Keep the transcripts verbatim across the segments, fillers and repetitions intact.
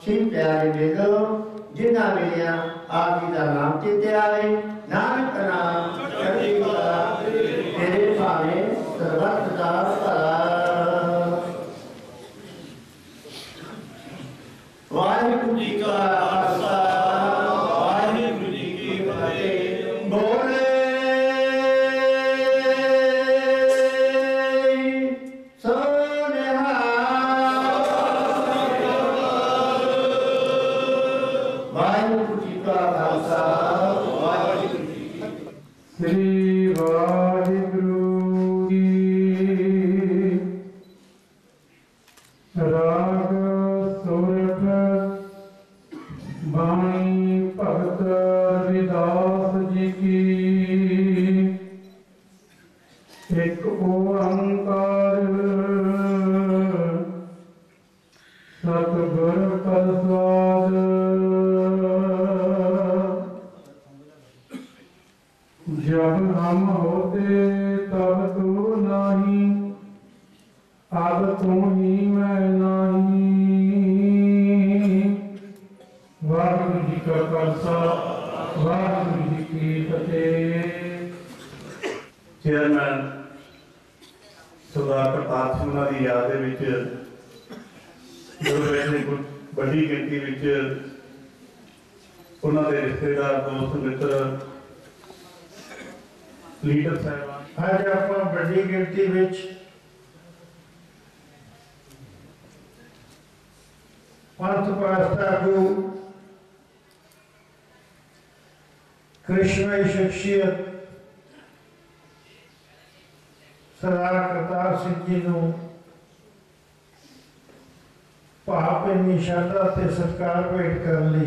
सी प्यारे बेदो जिन्ना मिलिया आप जी का नाम चेते आए नानक नाम चढ़ी कला तेरे भावे सर्वत्र का भला। वाहिगुरु जी का खालसा वाहिगुरु जी की फतेह। बोले एक ओंकार सतगुर प्रसाद जब हम होते तब तू नहीं अब तू ही मैं नहीं। वाहिगुरु जी का खालसा वाहिगुरु जी की फतेह। चेयरमैन सरदार प्रताप सिंह की याद बड़ी गिनती उन्होंने रिश्तेदार दोस्त मित्र लीडर साहब अज आप बड़ी गिनती पंथ पास्ता को कृष्णमय शख्सियत सरदार करतार सिंह जी को भाप इन्नी श्रद्धा से सत्कार भेंट कर ली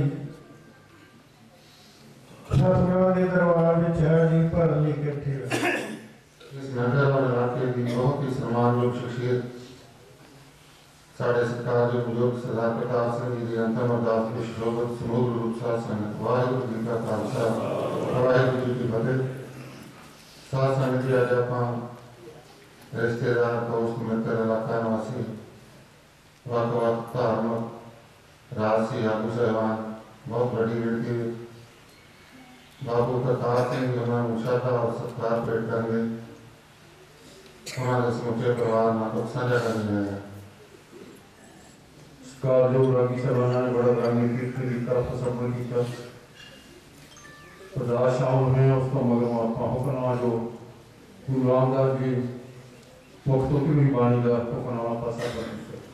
सतगुरां दे दरबार में हाज़री भरन लई इकट्ठे होए। इस नगर और इलाके की बहुत ही सम्मानयोग शख्सियत साढ़े सरकार के बुजुर्ग सरदार प्रताप सिंह जी की अंतिम अरदास में शोभत समूह रूप साथ संगत वाहिगुरु जी का खालसा वाहिगुरु जी की फतेह। साथ संगत जी अज आपां रिश्तेदार दोस्त मित्र इलाका निवासी वक्त वक्त धार्मिक राजसी आगू साहबान बहुत बड़ी गिनती बाबू प्रताप सिंह जी उन्होंने श्रद्धा और सत्कार भेंट करेंगे उन्होंने समूचे परिवार में दुख साझा करने आया। जो रागी साहबाना ने बड़ा राजनीतिक तरीका पसंद किया तो शामिल में उसको मगर आपका हुक्म जो गुरु रामदास जी मुक्तों की भी बाणी का हुक्मनामा पासा कर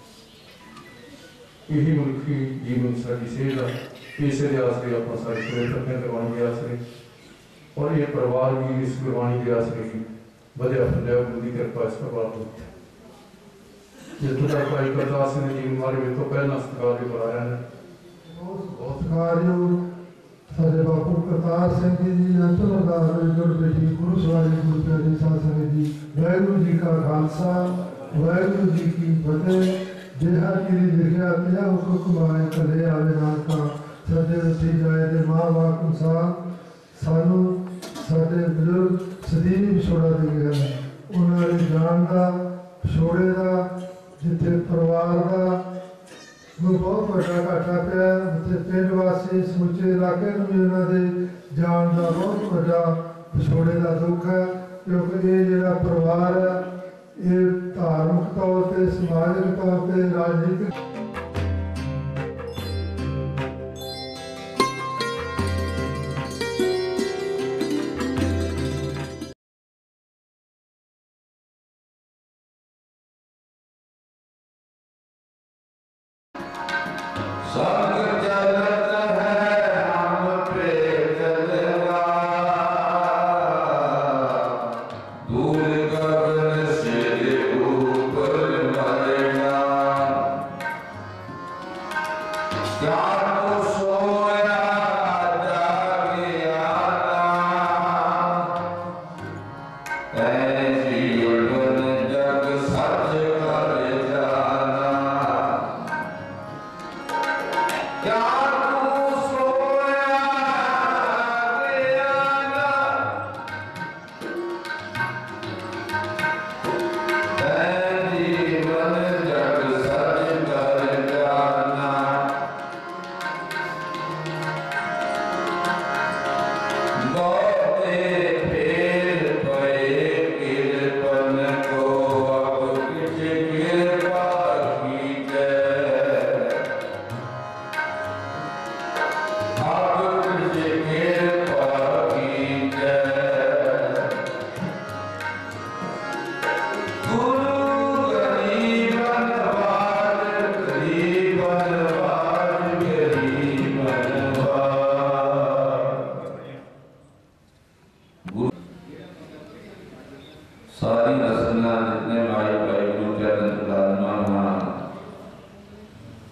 यही मुल्की जीवन सारी सेहत इस आसरे आप सारे पूरे करने गुरबाणी के आसरे और ये परिवार भी इस गुरबाणी के आसरे की बढ़िया फलिया गुरु की कृपा इस परिवार को जितों तक भाई करतार सिंह जी हमारे में तो पहला सत्कार भी कराया है बहुत सत्कारयोग सारे बापू करतार सिंह जी जी अंतिम अरदास जुड़ बेटी गुरु सवारी गुरु प्यारे साध संगत जी वाहिगुरु जी का खालसा वाहिगुरु जी की फतेह। जे हर गिरी लिखिया त्या हुक्म आए कले आवे नानका सदे उठी जाए दे मां बाप इंसान सानू साडे बुजुर्ग सदीवी विछोड़ा दे गए हैं उन्होंने जान का विछोड़े का जिथे परिवार का बहुत बड़ा घाटा पिया पिंड वासी समूचे इलाके भी उन्होंने जान का बहुत बड़ा विछोड़े का दुख है क्योंकि ये जो परिवार है ये धार्मिक तौर पर समाजिक तौर पर राजनीतिक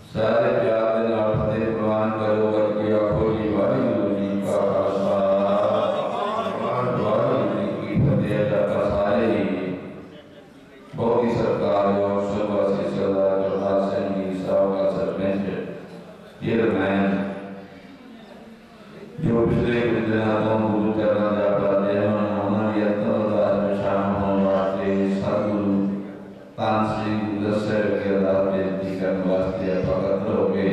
सारे प्यार के नाल फतेह प्रवान करो करके आखो जी वाहिगुरू जी का खालसा वाहिगुरू जी की फतेह। जाता सारे ही बहुत ही सरकार और सुरवासी सरदार प्रताप सिंह जी साहब का सरपंच चेयरमैन जो पिछले कुछ दिनों तो गुरु चरणों जा पाते हैं उन्होंने यत्न अरदास में शामिल होने वास्ते सतगुरु तान श्री गुरदस्से के अरदास बेनती करने वास्ते भगत हो गए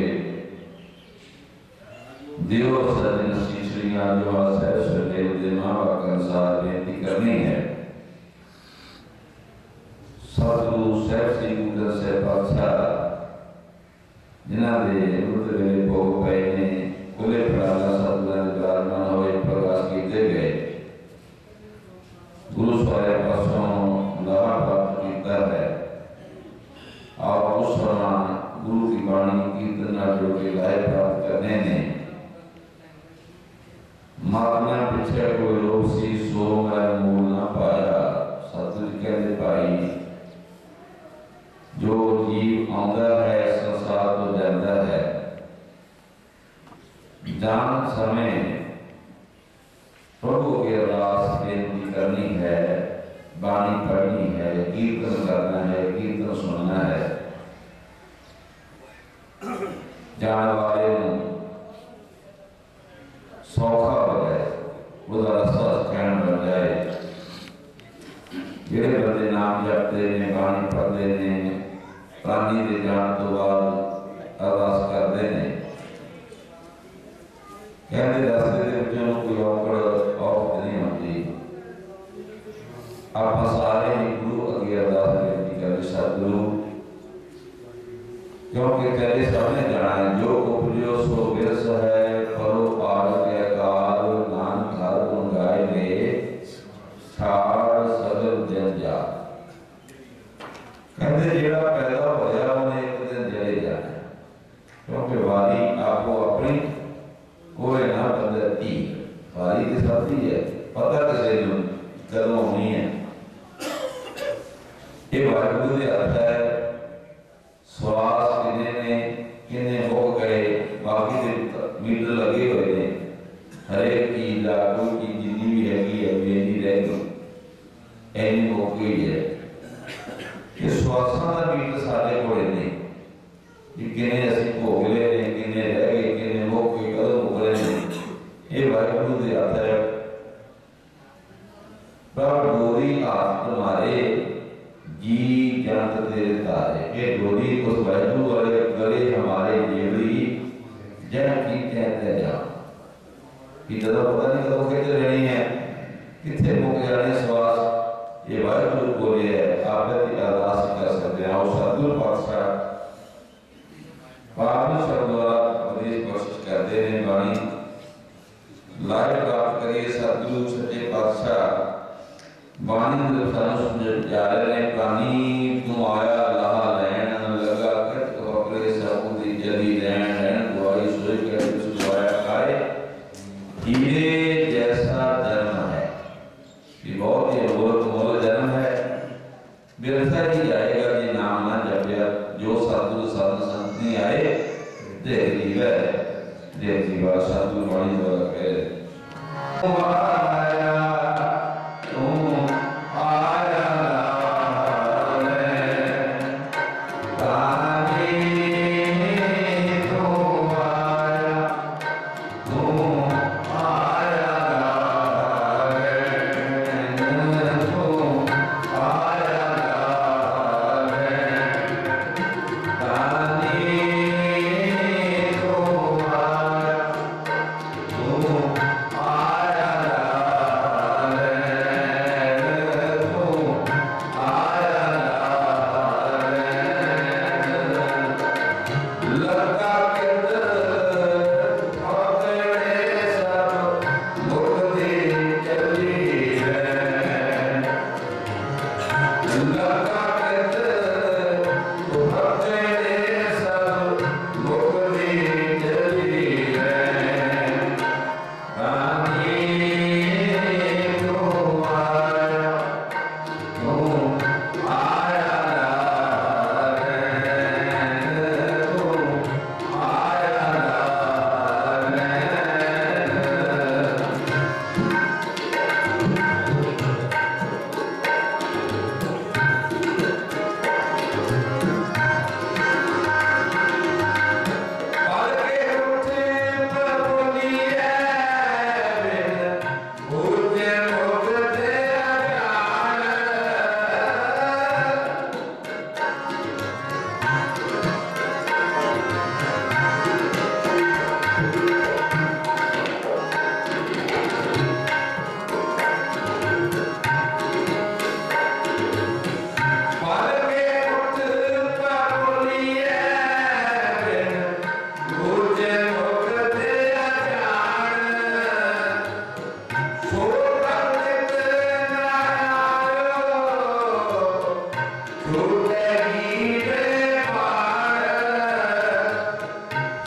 देव सजन शीशलियां जो आसैर सुदेव दिमाग का अनुसार बेनती करनी है। सतगुरु साहब श्री गुरदस्से पातशाह जिन्हां दे रुद्र वेले भोग पए ने खुले फड़ाला सतगुरां दे विराजमान होए प्रकाश कीते गए। गुरु साहिब पासों लाभ प्राप्त कीता है और उस दौरान गुरु की वाणी कीर्तन जो के लाभ प्राप्त करने ने महात्मा पिछे कोई लोग सी सो मैं मूल ना पाया। सतगुरु कहते भाई जो जीव आंदा है संसार तो जाता है जान समय प्रभु के अरदास बेनती करनी है बाणी पढ़नी है कीर्तन करना है कीर्तन सुनना है। जाने वाले सौखा हो जाए वो रास्ता कहन बन जाए। जेड़े बंदे नाम जपते ने बाणी पढ़ते ने प्राणी के जान तो बाद अरदास करते ने कहते रास्ते के विचों कोई औकड़ औकड़ नहीं होती। आप सारे ही गुरु अगे अरदास बेनती करें सतगुरु क्योंकि तेरे सामने जाना है जो उपजो सो विरस है परो पार के काल नानक हर गुण गाए ले छाड़ सगल जन जा। कहते जेड़ा पैदा होया उन्हें एक दिन जले जाना क्योंकि वारी आपको अपनी कोई ना बदलती वारी के साथ ही है पता किसे जो कदम होनी है। ये वाहिगुरू दे हथ है श्वास किने ने किने मुक गए बाकी दे मीटर लगे हुए ने हरेक चीज का कोई चीज जिन्नी भी हैगी है बेनी रह गई एनी मुक गई है। ये श्वासां का मीटर सारे कोले ने कि किने असीं भोग ले ने किने रह गए किने मुक गए कदों मुक रहे ने। ये वाहिगुरू दे हथ है प्रभ डोरी हाथ तुम्हारे जी जंत तेरे तारे। ये डोरी उस वाहिगुरू वाले गले हमारे जेबड़ी जन की कहते जा कि जब पता नहीं कदों कहते रहनी है कितने मुक जाने श्वास। ये वाहिगुरू बोले है आप अरदास कर सकते हैं और सतगुरु पातशाह बाबू शब्द द्वारा उपदेश कोशिश करते हैं बाणी लाइव प्राप्त करिए। सतगुरु सच्चे पातशाह बाणी में सानू समझ जा रहे ने प्राणी तू आया लहा लैन लगा कट वकरे सबू दी जली लैन लैन दुआई सोई के सुवाया काए हीरे जैसा जन्म है। ये बहुत ही अमूल्य मोल जन्म है व्यर्थ ही जाएगा जी नाम ना जपया। जो सतगुरु साधु संत नहीं आए देख जीव है देख जीवा सतगुरु बाणी द्वारा कहे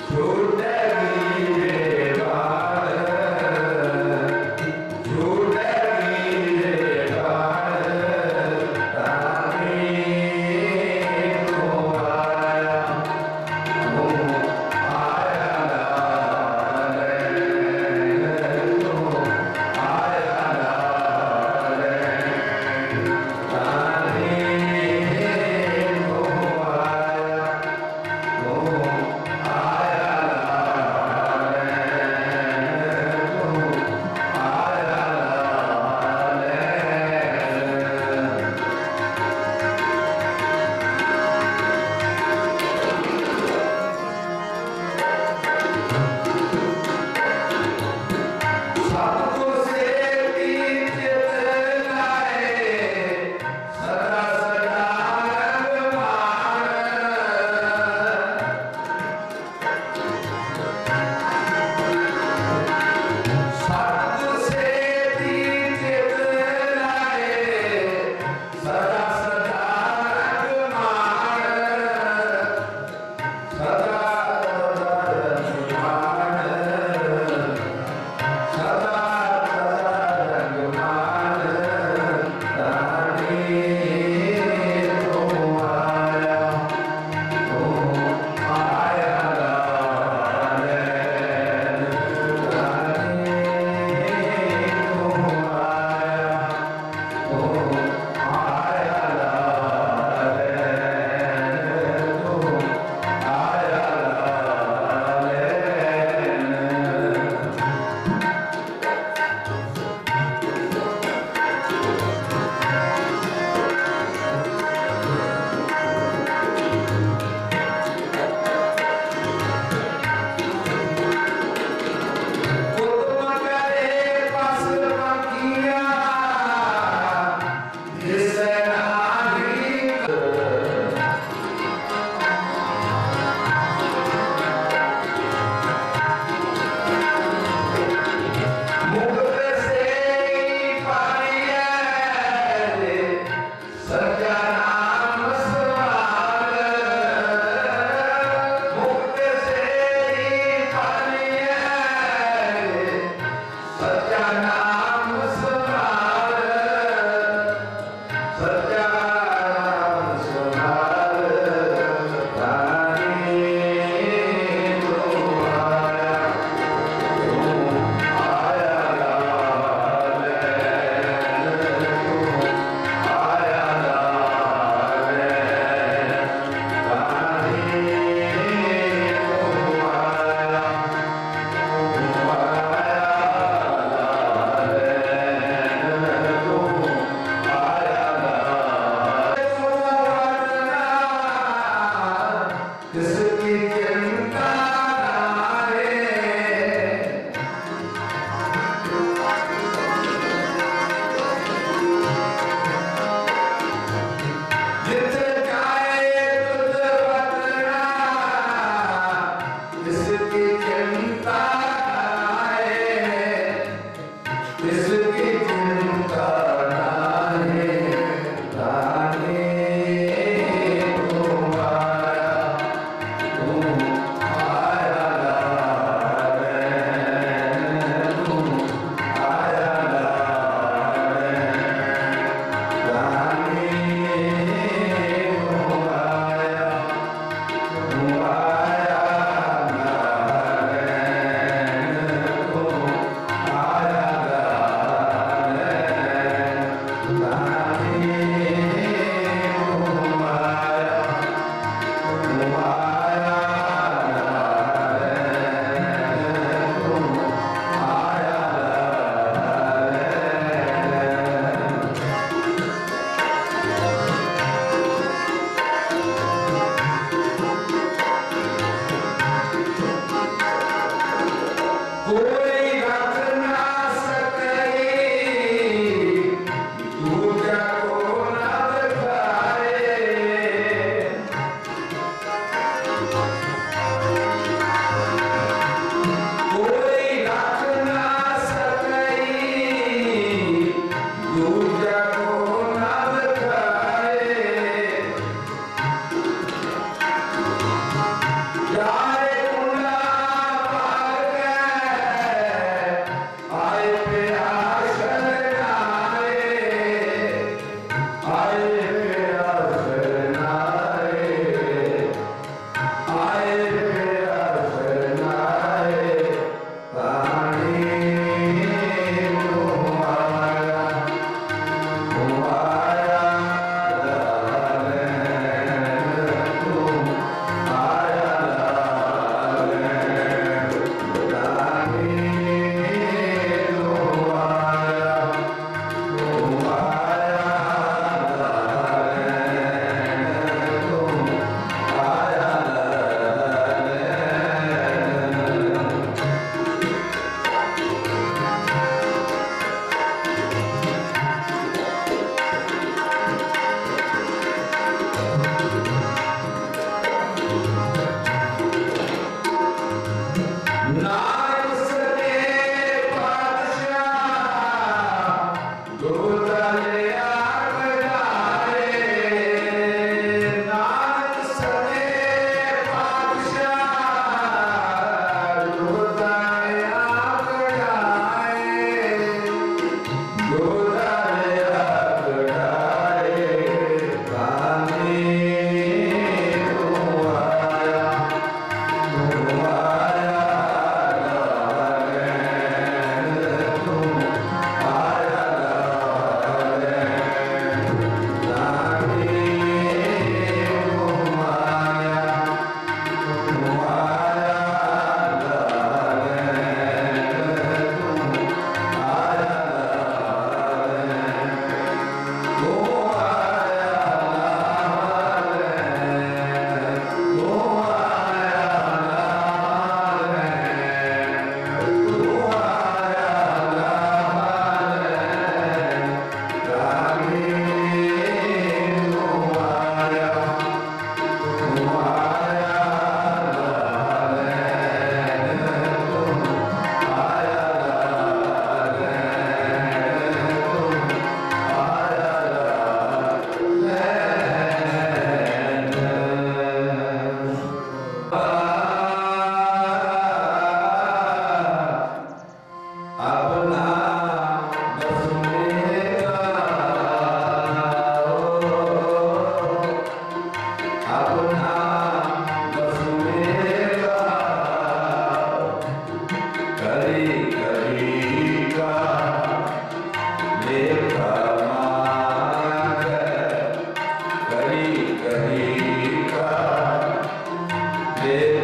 Maya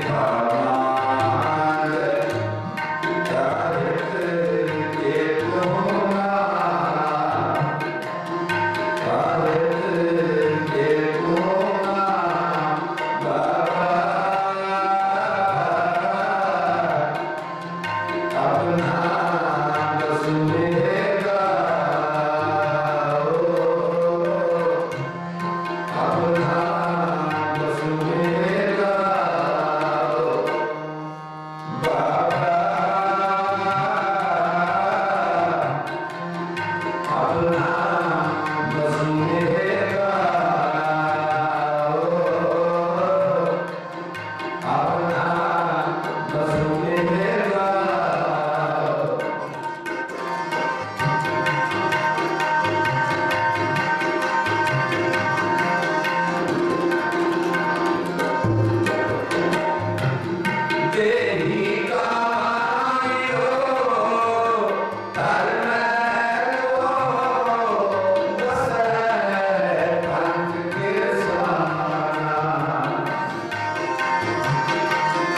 Thank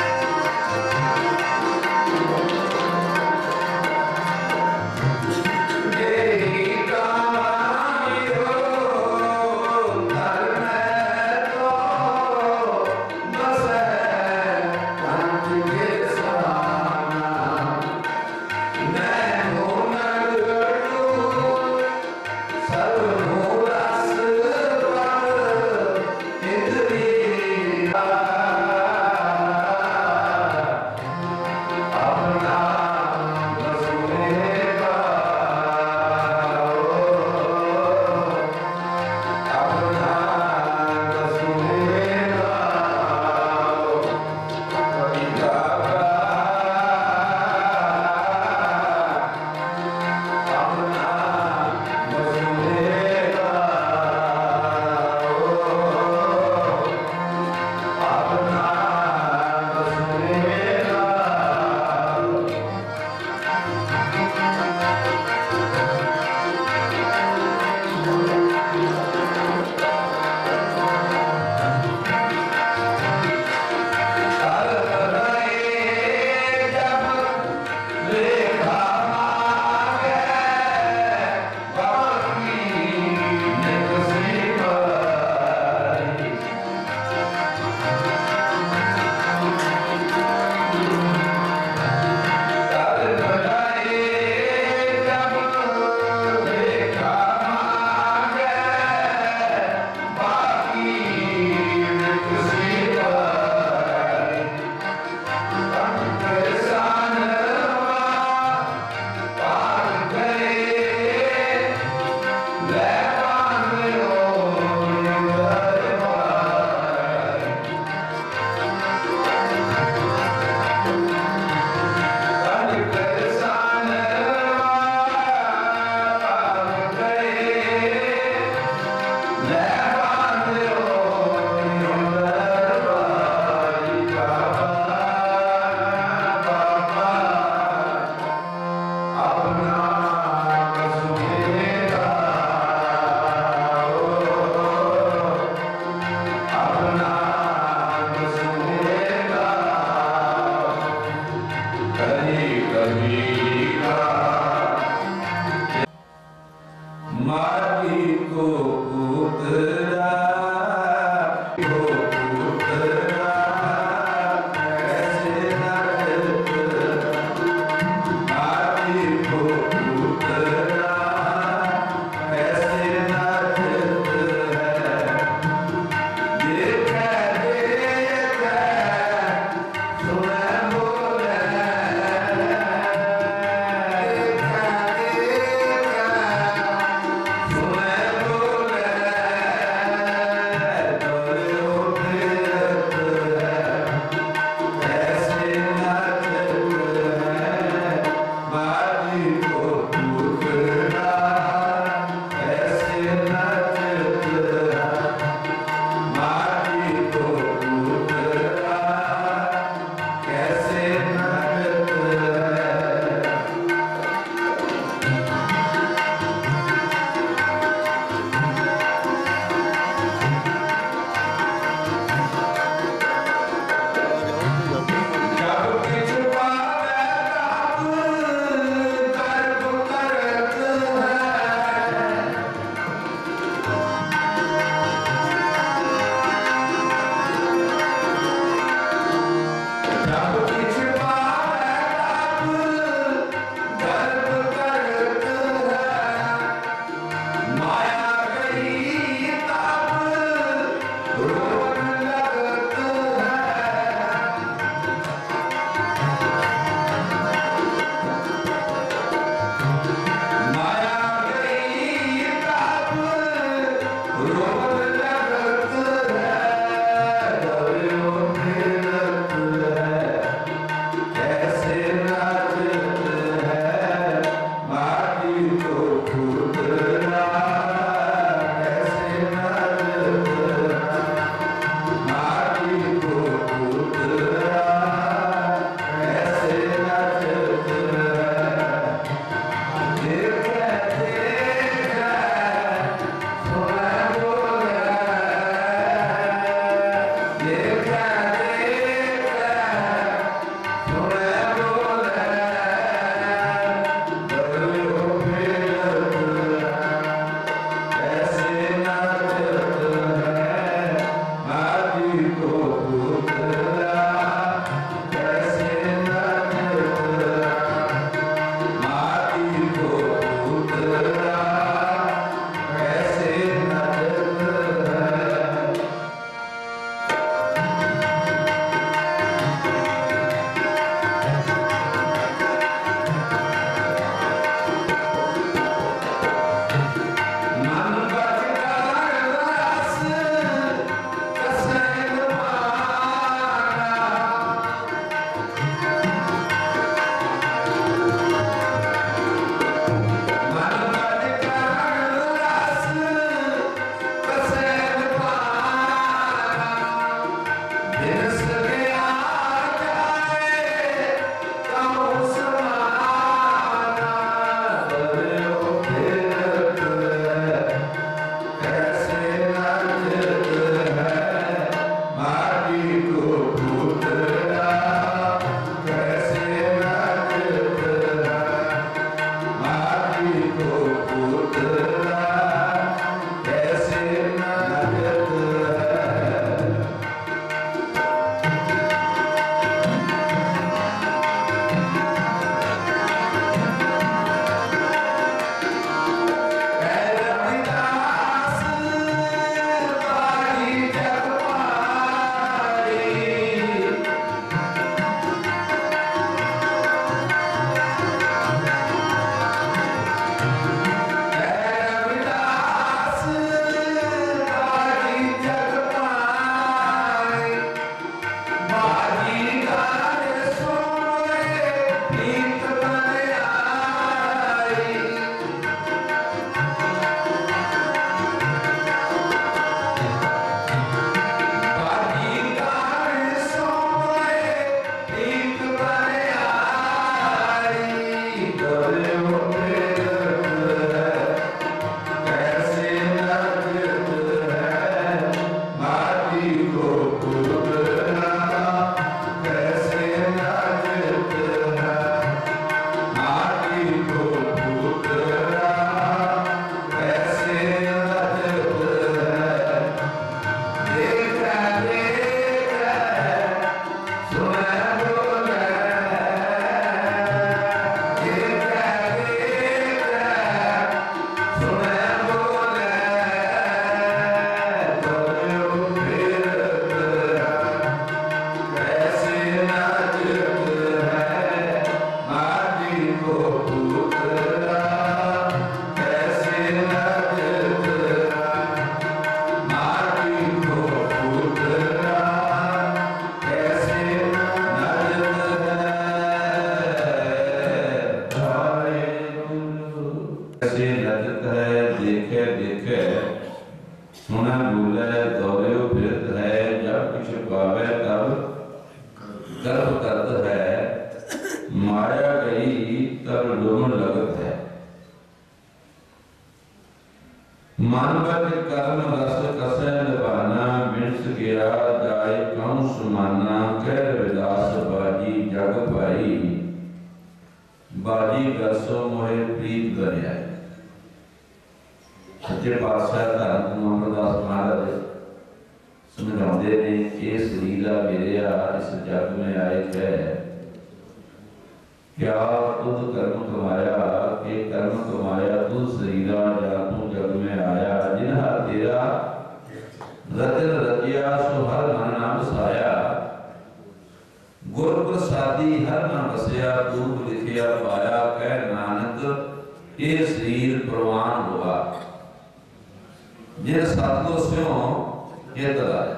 गर्भ करत है, माया गई तब लुम लगत है। मन बच कर्म रस कसै लबाना, मिनस गया जाय कहूँ सुमाना, कह रविदास बाजी जग पाई, बाजी गसो मोहे प्रीत दरियाई। सच्चे पातशाह धन गुरु अमरदास महाराज समझाते ने, ये शरीरा मेरिया इस जग में आए है, क्या तुझ कर्म कमाया, के कर्म कमाया तुझ शरीरा, जा तू जग में आया, जिन्हा तेरा रचन रचिया, सो हर मन नाम साया, गुर प्रसादी हर मन बसया, दूब लिखिया पाया, कह नानक ये शरीर प्रवान हुआ, जिन सतगुर स्यों ये दलाया।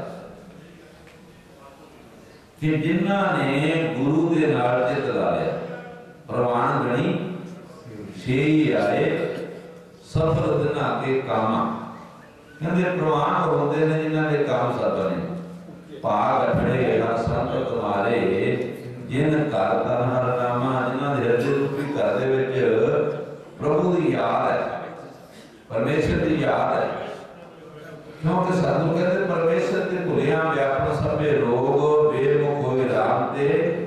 कि जिन्हां ने गुरु दे नाल ते दलाया, प्रवान गणी छे ही आए, सफल दिना के कामा। कहते प्रवान होंदे ने जिन्हां दे काम सफल ने। भाग अठड़े हर संत तुम्हारे, जिन घर तन हर नामा, जिन्हां दे हृदय रूपी घर दे विच प्रभु दी याद है, परमेश्वर दी याद है। क्योंकि साधु कहते परमेश्वर ते भुलिया व्यापन सबे रोग, बेमुख होए राम ते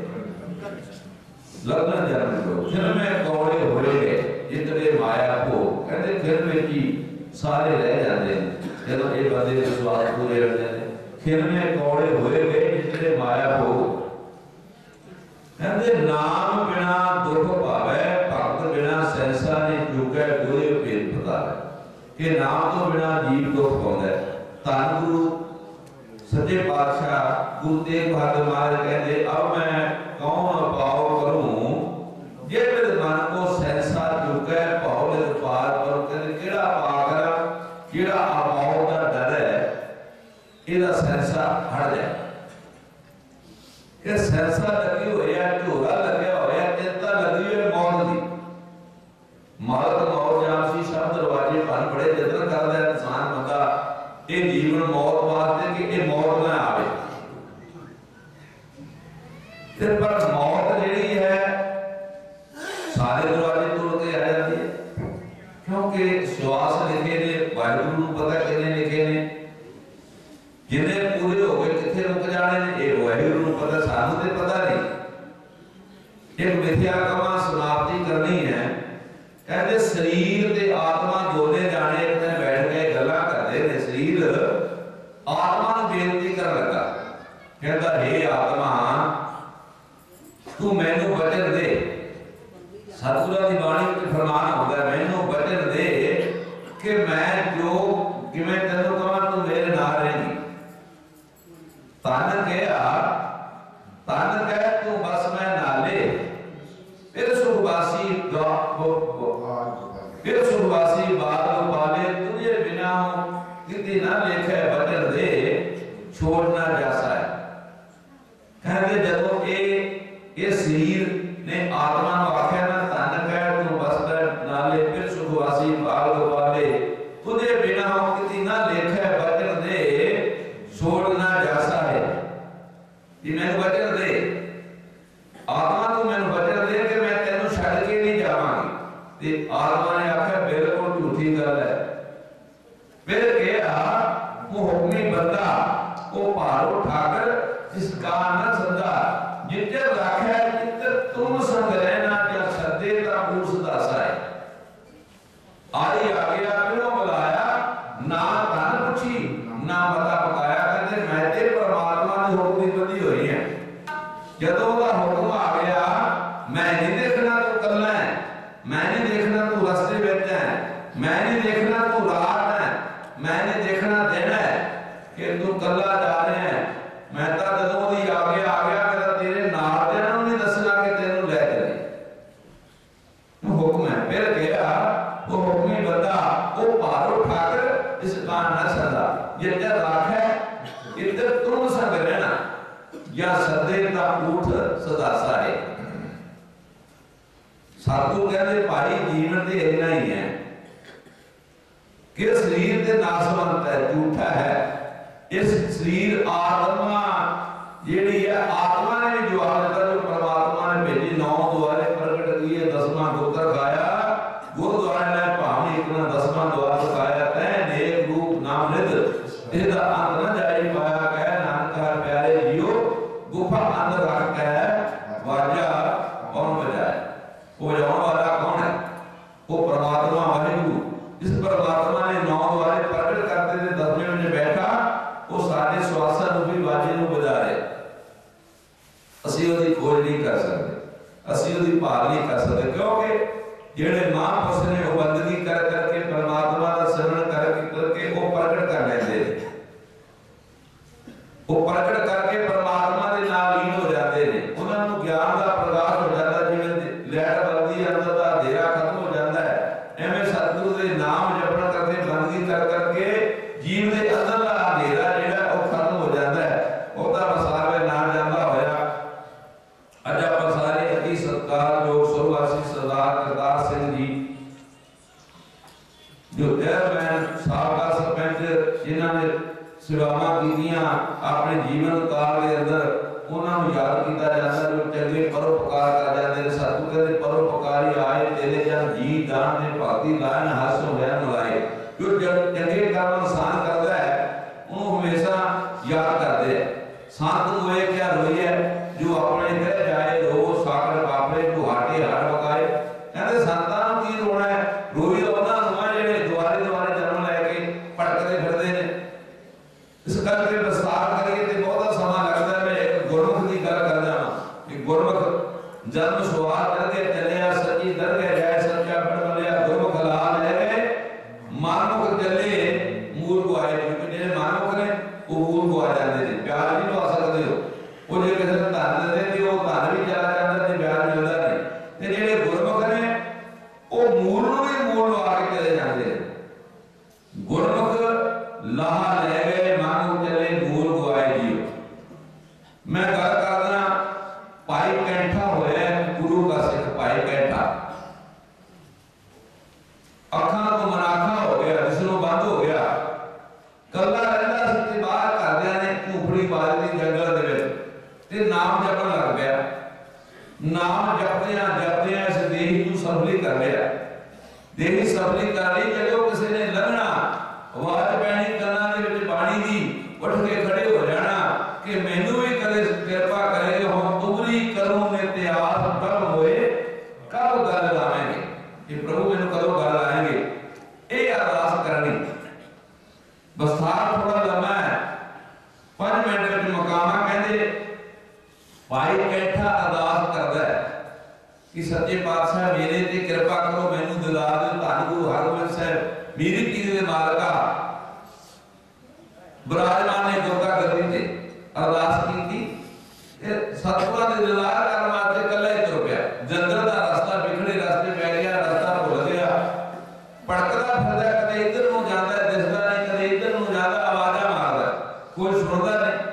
लगन जन्म लो। फिर में कौड़े होए गए जितने माया को, कहते फिर में की सारे रह जाते हैं जब ये बंदे विश्वास पूरे रहते हैं। फिर में कौड़े होए गए जितने माया को, कहते नाम बिना दुख पावे, भक्त बिना सहसा नहीं चुके, गुरु भेद बतावे। कि नाम तो बिना जीव दुख पाउंदा है। धन गुरु सच्चे पातशाह गुरु तेग बहादुर महाराज कहते, अब मैं कौन पाओ करूं, जे मेरे मन को सहसा चुके, पाओ पार पर, कहते केड़ा पा करा, केड़ा अपाओ दा डर है, इहदा सहसा हट जाए। ये सहसा लगी हुई है, झोरा लग्या होया, चिंता लगी हुई मौत दी। मौत मौत जामसी सब दरवाजे बन बड़े जतन करदा है इंसान बंदा, ये जीवन मौत वास्ते कि ये मौत ना आवे। ते पर मौत जेड़ी है सारे दरवाजे तोड़ के आ जाती है, क्योंकि श्वास लिखे ने वाहिगुरु नूं पता किने लिखे ने, जिन्हें पूरे हो गए किथे रुक जाने ने, ये वाहिगुरु नूं पता, सानू ते पता नहीं। एक मिथ्या कमा समाप्ति करनी है। कहते शरीर ते आत्मा दोने जाने एक दिन बैठ के गल्लां करदे ने, शरीर आत्मा नूं बेनती कर लगा, कहता हे आत्मा तू मैनू वचन दे। सतगुरां दी बाणी विच फरमान होंदा, मैनू वचन दे कि मैं जो किवें तैनूं कहां तू मेरे नाल रहेगी। तन कहा, तन कह तू बस मैं नाले, फिर सुखवासी फिर सुखवासी बाल पाले, तुझे बिना किति ना लेखे वचन दे, छोड़ना जासा है। कहते जदों ये ये शरीर ने आत्मा को आख्या ना, तन कह तू बस मैं नाले, फिर सुखवासी बाल पाले, तुझे बिना किति ना लेखे वचन दे, छोड़ना जासा है। ये मैंने वचन दे, आत्मा तू मैंने वचन दे कि मैं तेनू छड़ के नहीं जावांगी। ते आत्मा ने आख्या बिल्कुल झूठी गल है। फिर कहा वो हुक्मी बंदा, वो भारो ठाकर जिसका न सदा, जिते राखे जिते तुम संग रहना, क्या सदे ता मूस दासा है। आई आ गया क्यों बुलाया, ना धन पूछी ना मता पकाया। कहते मैं ते परमात्मा की हुक्म की बंदी हुई है। जदों दा हुक्म आ गया, मैं नहीं देखना तू कल्ला है, मैं नहीं देखना तू रास्ते में है, मैं नहीं देखना तू रात है, मैं नहीं देखना दिन है कि तू कल्ला जा रहे हैं। मैं तो जदों दी आ गया आ गया, मेरा तेरे नाल दे नूं नहीं दसना कि तेनू ले चले। हुक्म है। फिर कहा वो हुक्मी बंदा, वो भारो ठाकर इस कान न सदा, जिते राखे इधर तुम संग रहना, या सदे ता उठ सदासा है। साधु कहते भाई जीवन ते इतना ही है कि शरीर ते नासवंत है, झूठा है। इस शरीर आत्मा जेड़ी है, आत्मा ने भी जवाब खोज नहीं कर सकते, असी उसकी भाल नहीं कर सकते, क्योंकि जेड़े महापुरुष ने वो बंदगी कर करके परमात्मा का सिमरन करके करके वो प्रकट कर लेते, वो प्रकट करके परमात्मा के नाल लीन हो जाते हैं, उन्होंने ज्ञान का प्रकाश हो जाता है, जिवें लहर बलदी अंदर का अंधेरा खत्म हो जाता है। एवं सतगुरु के नाम जपण करके बंदगी कर करके जीव के अंदर का अंधेरा जिहड़ा वो खत्म हो जाता है, ਉਹਦਾ ਵਸਾਵੇ ਨਾ ਜਾਂਦਾ ਹੋਇਆ। ਅੱਜ ਆਪਾਂ ਸਾਰੇ ਅਤੀ ਸਤਿਕਾਰਯੋਗ ਸੁਰਵਾਸੀ ਸਰਦਾਰ ਕਰਤਾਰ ਸਿੰਘ ਜੀ ਜੋ ਚੇਅਰਮੈਨ ਸਾਬਕਾ ਸਰਪੰਚ ਜਿਨ੍ਹਾਂ ਨੇ ਸੇਵਾਵਾਂ ਕੀਤੀਆਂ ਆਪਣੇ ਜੀਵਨ ਕਾਲ ਦੇ ਅੰਦਰ, ਉਹਨਾਂ ਨੂੰ ਯਾਦ ਕੀਤਾ ਜਾਂਦਾ ਜੋ ਚੰਗੇ ਪਰਉਪਕਾਰ ਕਰ ਜਾਂਦੇ ਨੇ। ਸਤਿਗੁਰੂ ਕਹਿੰਦੇ ਪਰਉਪਕਾਰੀ ਆਏ ਤੇਰੇ ਜਨ ਜੀ ਦਾਨ ਦੇ ਭਾਤੀ ਲਾਇਨ ਹੱਸ ਹੋਇਆ ਨਲਾਏ। ਜੋ ਚੰਗੇ ਕੰਮ ਇਨਸਾਨ ਕਰਦਾ ਹੈ ਉਹਨੂੰ ਹਮੇਸ਼ਾ याद करते हैं। संत हुए क्या रोई है जो अपने घर जाए रो साकर कापड़े गुहाटे हाड़ पकाए, कहते संतां नूं की रोना है, रोई उन्हां नूं जिहड़े दुआरे दुआरे जन्म लैके भटकदे फिरदे ने। इस करके विस्तार करिए ते बहुता समा लगदा है। मैं एक गुरमुख की गल कर जावां कि गुरमुख जन्म सुवार करके चलिया सच्ची दरगाह जाए सच्चा पढ़ लिया गुरमुख लाल है गए मानुख चले मूल गुआए। क्योंकि जिहड़े मानुख ने मूल गुआ जाते हैं, प्यार नहीं लवा सकते हो, वो जो किसी ने धन देते थे वो धन भी चला जाता है, प्यार मिलता नहीं। ते जिहड़े गुरमुख ने वो मूल नूं भी मूल लवा के चले जाते हैं। गुरमुख लाहा ले गए मानुख चले मूल गुआए जियो। मैं गल करदा भाई कैंठा होया गुरु का सिख भाई कैंठा, अखां तो मनाखा हो गया, जिसनों बंद हो गया, कल्ला रहंदा सी ते बाहर घरदियां ने झूपड़ी बाज दी जंगल दे विच ते नाम जपण लग पिया। नाम जपदियां जपदियां इस देही नूं सफली कर लिया। देही सफली कर लई, जदों किसी ने लंघना आवाज पैनी कन्नां दे विच बाणी दी, उठ के खड़े हो जाना कि मैनू भी कदे किरपा करे हुण तुमरी करूं ने त्यास प्रभ होए कब गल लावेंगे, कि प्रभु मैनू कदों गल लाएंगे। ये अरदास करनी। विस्तार थोड़ा लंबा है, पांच मिनट में मुकामा। कहते भाई कैठा अरदास करता है कि सच्चे पातशाह मेरे ते कृपा करो, मैनू दिला दो धन गुरु हरगोबिंद साहब मेरी पीर दे मालका विराजमान ने दुर्गा गद्दी ते अरदास की। सतगुरां दे दिलार करन वास्ते कल्ला ही तुर पिया। जंगल दा रास्ता बिखड़े रास्ते पै गया, रास्ता भुल गया, भटकदा फिरदा, कदे इधर नूं जांदा दिसदा नहीं, कदे इधर नूं जांदा आवाज़ां मारदा, कोई सुणदा नहीं,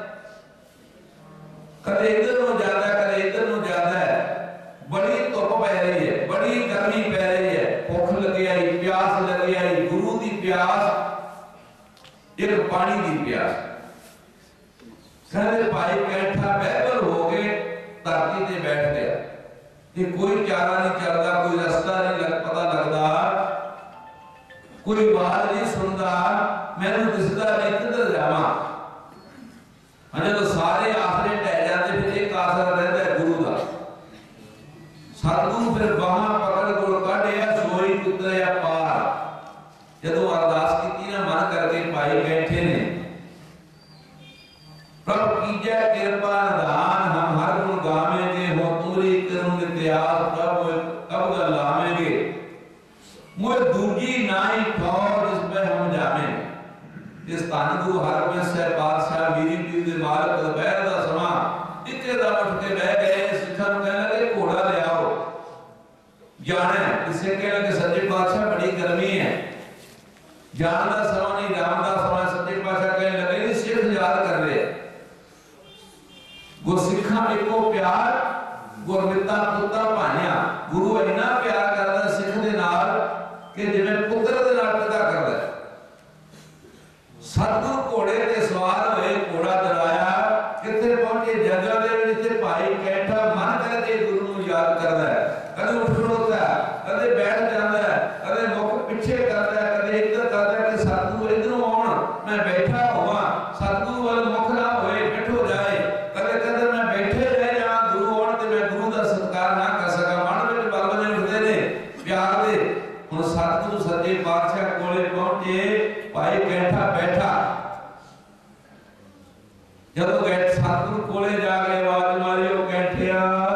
कदे इधर नूं जांदा कदे इधर नूं जांदा है। बड़ी धुप पै रही है, बड़ी गर्मी पै रही है, भुख लगी आई, प्यास लगी आई, गुरु दी प्यास, एक पानी दी प्यास। कहते भाई कैठा बैबल हो गए, धरती ते बैठ गया कि कोई चारा नहीं चलता, कोई रास्ता नहीं लग पता लगता, कोई बात नहीं सुनता, मैनू दिसदा नहीं किधर जावां। जो सारे आसरे ढह जाते फिर एक आसरा रहता है गुरु का। सतगुरु फिर बाहां पकड़ कोल काढ़िया सोई उतरिया पार। जदों अरदास की ना मन करके भाई बैठे ने, प्रभु कीजै कृपा निधान हम हर गुण गावेंगे, हो तुमरी करुण त्यास प्रभु कब गल लावेंगे। मुझे दूजी नाई ठौर जिस पे हम जावें। इस धन गुरु हरगोबिंद साहब पातशाह मेरी पीर दे मालक दोपहर दा समा इक्के दा उठ के बह गए। सिखां नूं कहण लगे घोड़ा ले आओ जाना है। किसे कहण लगे सच्चे पातशाह बड़ी गर्मी है, जान दा समा नहीं राम दा समा। सच्चे पातशाह कहण लगे सिख याद कर रहे गुरसिखां एको प्यार गुरमिता पुत्ता भाइया। गुरु इन्ना प्यार करदा सिख दे नाल कि जिवें पुत्र दे नाल पिता करदा। सतगुरु घोड़े ते सवार होए, घोड़ा दराया, किथे पहुंचे जंगल दे विच। भाई कैठा मन करके गुरु नूं याद करदा है, कदे उठ खड़ोता है, कदे बैठ जांदा है, कदे मुख पिछे करदा है, कदे इधर करदा है कि सतगुरु इधरों आउण मैं बैठा होवां, सतगुरु वाल मुख ना होए बैठो जाए। कदे कदे मैं बैठे रह जावां, गुरु आउण ते मैं गुरु दा सत्कार ना कर सकां। मन विच बलबले उठदे ने प्यार दे। हुण सतगुरु सच्चे पातशाह कोले पहुंचे, भाई कैठा बैठा। जदों बैठ सतगुरु कोले जाके आवाज मारी, ओ कैठिया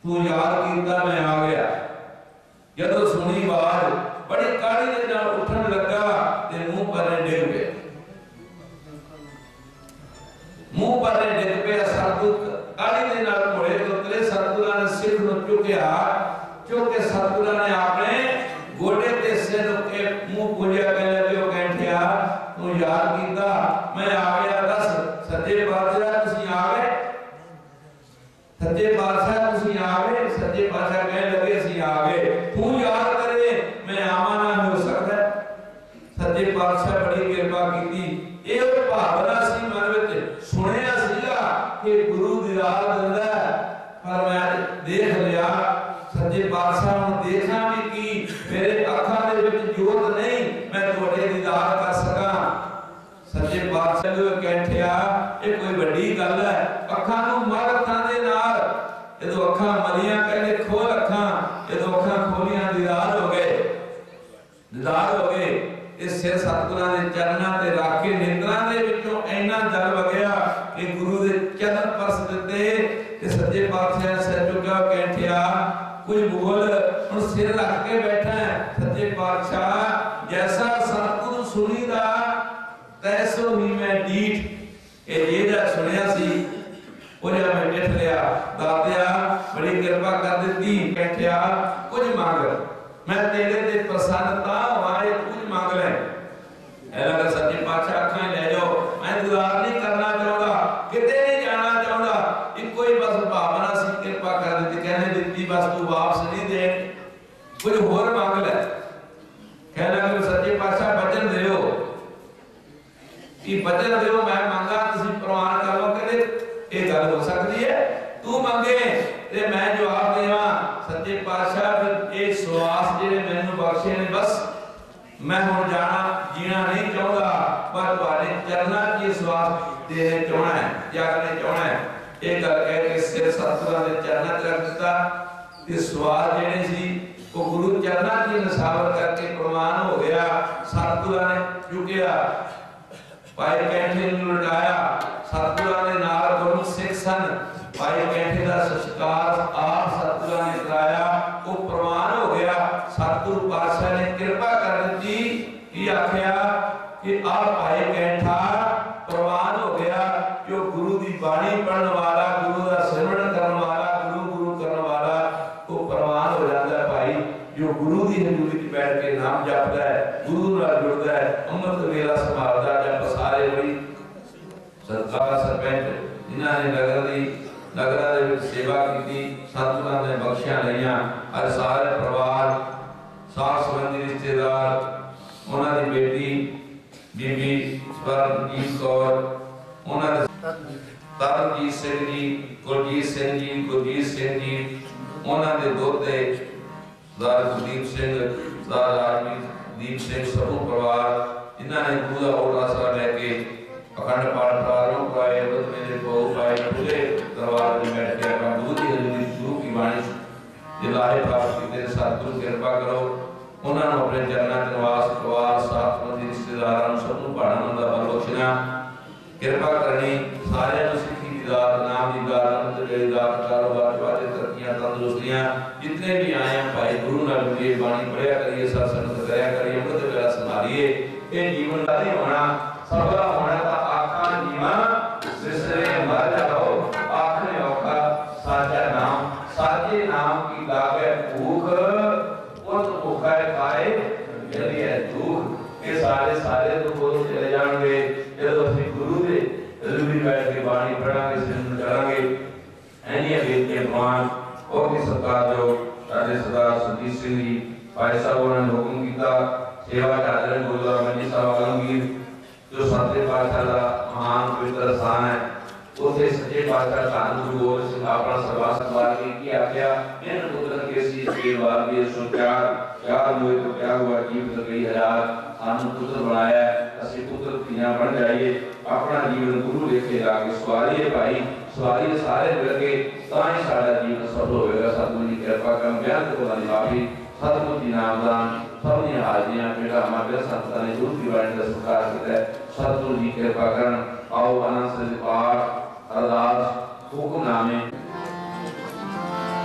तू याद कीता मैं आ गया। जदों सुनी आवाज बड़ी काली दे नाल उठन लगा ते मुंह पर डिग पिया, मुंह पर डिग पिया। सतगुर काली दे नाल घोड़े तो उतरे। सतगुरां ने सिर नूं चुकिया, चुक के सतगुरां ने अपने गोडे ते सिर के मुंह पूजिया। कहने लगे कैंठिया तू याद कीता मैं आ गया। दस सच्चे पातशाह तुसीं आ गए, सच्चे पातशाह तुसीं आ गए। सच्चे पातशाह कहने लगे असीं आ गए। तू याद करे मैं आवां ना हो सकदा। सच्चे पातशाह बड़ी किरपा कीती। ਇਹ ਭਾਵਨਾ ਸੀ ਮਨ ਵਿੱਚ, ਸੁਣਿਆ ਸੀਗਾ ਕਿ ਗੁਰੂ ਦੀਦਾਰ ਦਿੰਦਾ, ਪਰ ਮੈਂ ਦੇਖ ਲਿਆ ਸੱਚੇ ਪਾਤਸ਼ਾਹ ਨੂੰ ਦੇਖਾਂ ਵੀ ਕੀ, ਮੇਰੇ ਅੱਖਾਂ ਦੇ ਵਿੱਚ ਜੋਤ ਨਹੀਂ ਮੈਂ ਤੁਹਾਡੇ ਦੀਦਾਰ ਕਰ ਸਕਾਂ। ਸੱਚੇ ਪਾਤਸ਼ਾਹ ਨੂੰ ਕਹਿਠਿਆ ਇਹ ਕੋਈ ਵੱਡੀ ਗੱਲ ਹੈ। ਅੱਖਾਂ ਨੂੰ ਮਰ ਅੱਖਾਂ ਦੇ ਨਾਲ, ਜਦੋਂ ਅੱਖਾਂ ਮਲੀਆਂ ਕਹਿੰਦੇ ਖੋਲ ਅੱਖਾਂ, ਜਦੋਂ ਅੱਖਾਂ ਖੋਲੀਆਂ ਦੀਦਾਰ ਹੋ ਗਏ, ਦੀਦਾਰ ਹੋ ਗਏ। इस सिर सतगुरां दे चरणां ते रख के नेत्रां दे विचों इन्ना जल वगिया कि गुरु दे चरण परस दिते ते सच्चे पातशाह सिर चुकिया। कैठिया कोई बोल हुण सिर रख के बैठा है। सच्चे पातशाह जैसा सतगुरु सुनीदा तैसो ही मैं डीठ। ए जेड़ा सुनिया सी ओ जा मैं डिठ लिया। दातिया बड़ी किरपा कर दित्ती। कैठिया कुछ मंग मैं तेरे ते प्रसन्नता हमारे कुछ मांग ले। ऐसा सच्चे पातशाह अखां ले जाओ, मैं दीदार नहीं करना चाहता, किते नहीं जाना चाहता। इको ही बस भावना सी किरपा कर दी, कहने दित्ती बस तू वापस नहीं दे, कुछ होर मांग ले। कहना कि सच्चे पातशाह वचन दिओ कि वचन दिओ मैं मांगा तुसीं प्रमाण कर लो। कहते ये गल हो सकती है, तू मंगे ते मैं जवाब देवां। सच्चे पातशाह फिर एक श्वास जेने मैनू बख्शे ने, बस मैं हुण जाना जीना नहीं चाहता, पर तुहाडे चरनां च श्वास देने चाहना है, जागने चाहना है। ये गल कह के सिर सतगुरां दे चरनां च रख दिता ते श्वास जेने सी वो गुरु चरनां च नसावर करके प्रमाण हो गया। सतगुरां ने चुकिया, भाई कैंठे नूं लटाया। सतगुरां दे नाल गुरमुख सिख सन। भाई कैंठे दा संस्कार आप सतगुरां ने कराया, वो प्रमाण हो गया। सतगुरु पातशाह ने कृपा कर दी कि आख्या कि आ भाई कैंठा प्रमाण हो गया जो गुरु दी बाणी पढ़न वाला, गुरु दा सिमरन करन वाला, गुरु गुरु करन वाला वो प्रमाण हो जाता है। भाई जो गुरु दी हजूरी च बैठ के नाम जपदा है, गुरु नाल जुड़दा है, अमृत वेला संभालदा जप सारे बड़ी सत्कार सरपंच जिन्हां ने नगर दी नगरा दे विच सेवा कीती, सतगुरां ने बख्शियां लईयां। अज सारे परिवार साथ संबंधी रिश्तेदार, उन्हां दी बेटी बीबी स्वरनजीत कौर, उन्हां दे तरनजीत सिंह जी, गुरजीत सिंह जी, गुरजीत सिंह जी, उन्हां दे दोते सरदार गुरदीप सिंह, सरदार राजमीत दीप सिंह, समूह परिवार जिन्हां ने गुरु दा ओट आसरा लैके अखंड पाठ प्रारंभ पाए, अमृत मेले को पाए, पूरे दरबार में बैठ के अपना गुरु की हजूरी, गुरु की बाणी जिलाहे प्राप्त कीते। सतगुरु कृपा करो उन्हां नूं अपने चरनां च निवास परिवार साथ संबंधी रिश्तेदारां नूं सब नूं भाणा दा बल बख्शना कृपा करनी। सारिआं नूं सिੱਖੀ दी दात, नाम दी दात, अमृत वेले दी दात, कारोबार वाले तरक्कियां तंदुरुस्तियां जितने भी आए हैं भाई गुरु नाल जुड़िए, बाणी पढ़िया करिए, सत्संग करिया करिए, अमृत वेला संभालिए। ये जीवन का नहीं होना, सबका होना था आखा जीवा सिसरे मर जाओ, आखने औखा साचा नाम, साचे नाम की लागे भूख, उत भूखा खाए यदि है दुख। ये सारे सारे तो बोल चले जाएंगे जब अपने गुरु दे हजूरी बैठ के बाणी पढ़ांगे, सिमरन करांगे। ऐनिया वेद के प्रमाण और भी सरकार जो साडे सरदार सुरजीत सिंह जी भाई साहब उन्होंने हुक्म किया सेवा चादर गुरुद्वारा मंजी साहब आलमगीर जो सच्चे पातशाह का महान पवित्र स्थान है, उसे सच्चे पातशाह धन गुरु गोबिंद सिंह अपना सरवास संभाल के की आज्ञा इन पुत्र के शीश के बाद भी सोचा क्या हुए तो क्या हुआ, जीव तो कई हजार सानू पुत्र बनाया है, असि पुत्र धीयां बन जाइए, अपना जीवन गुरु लेके लाके सवारिए भाई, सवारिए सारे मिलके ताई सारा जीवन सफल होएगा। सतगुरु जी कृपा कर बयान को वाली माफी सतगुरु जी नामदान सबने हाजियां बेटा हमारे संतां ने गुरु की वाणी का सत्कार किया। सतगुरु जी कृपा करन आओ आनंद से पाठ अरदास हुक्मनामे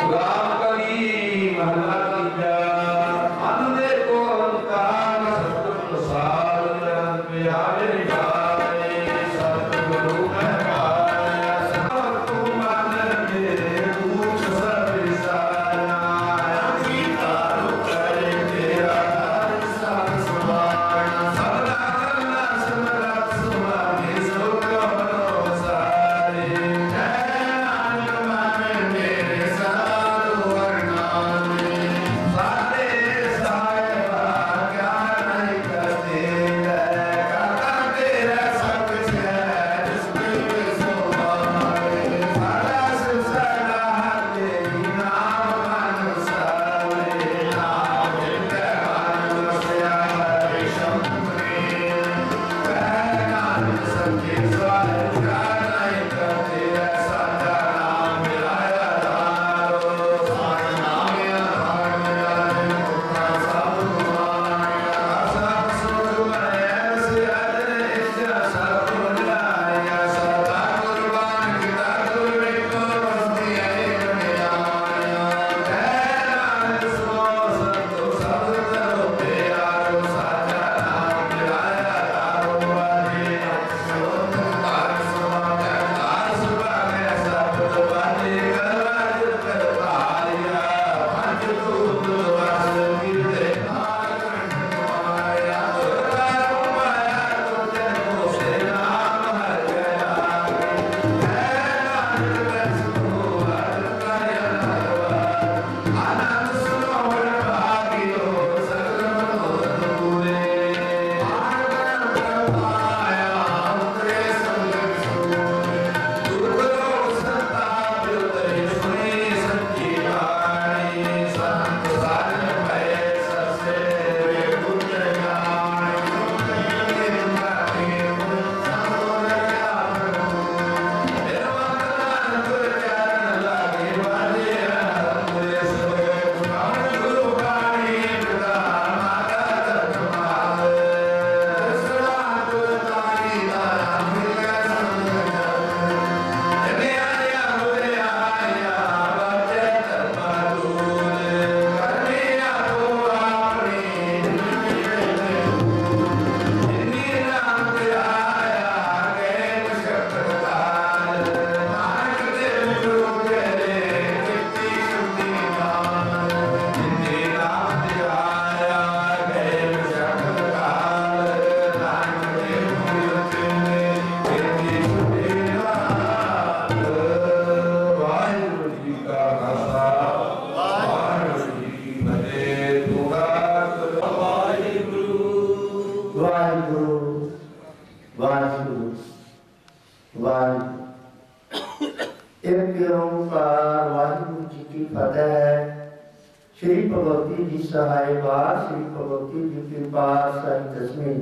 एक ओंकार वाहिगुरु जी की फतेह। श्री भगवती जी सहाय बार श्री भगवती जी की बार सही दसवीं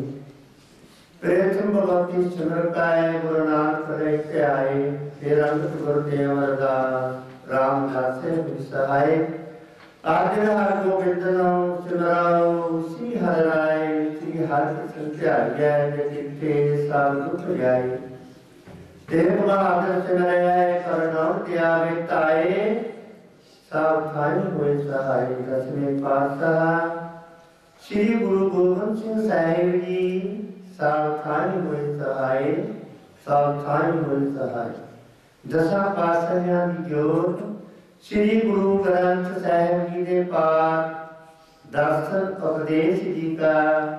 प्रथम भगवती चंद्र काय गुरु नानक रहते आए फिर अंगत गुरुदेव अरदास रामदास से सहाय आदि हर गोविंद चुनराओ श्री हर राय श्री हर कृष्ण त्याग्य जिते सब दुख जाए तेरे बहादुर चुनराय करुणा त्यावे ताए सावधानी हुए सहाय दसवें पातशाह श्री गुरु गोविंद सिंह साहिब जी सावधानी हुए सहाय सावधानी हुए सहाय दसा पातशाहियां की जोत श्री गुरु ग्रंथ साहिब जी के पाठ दर्शन उपदेश जी का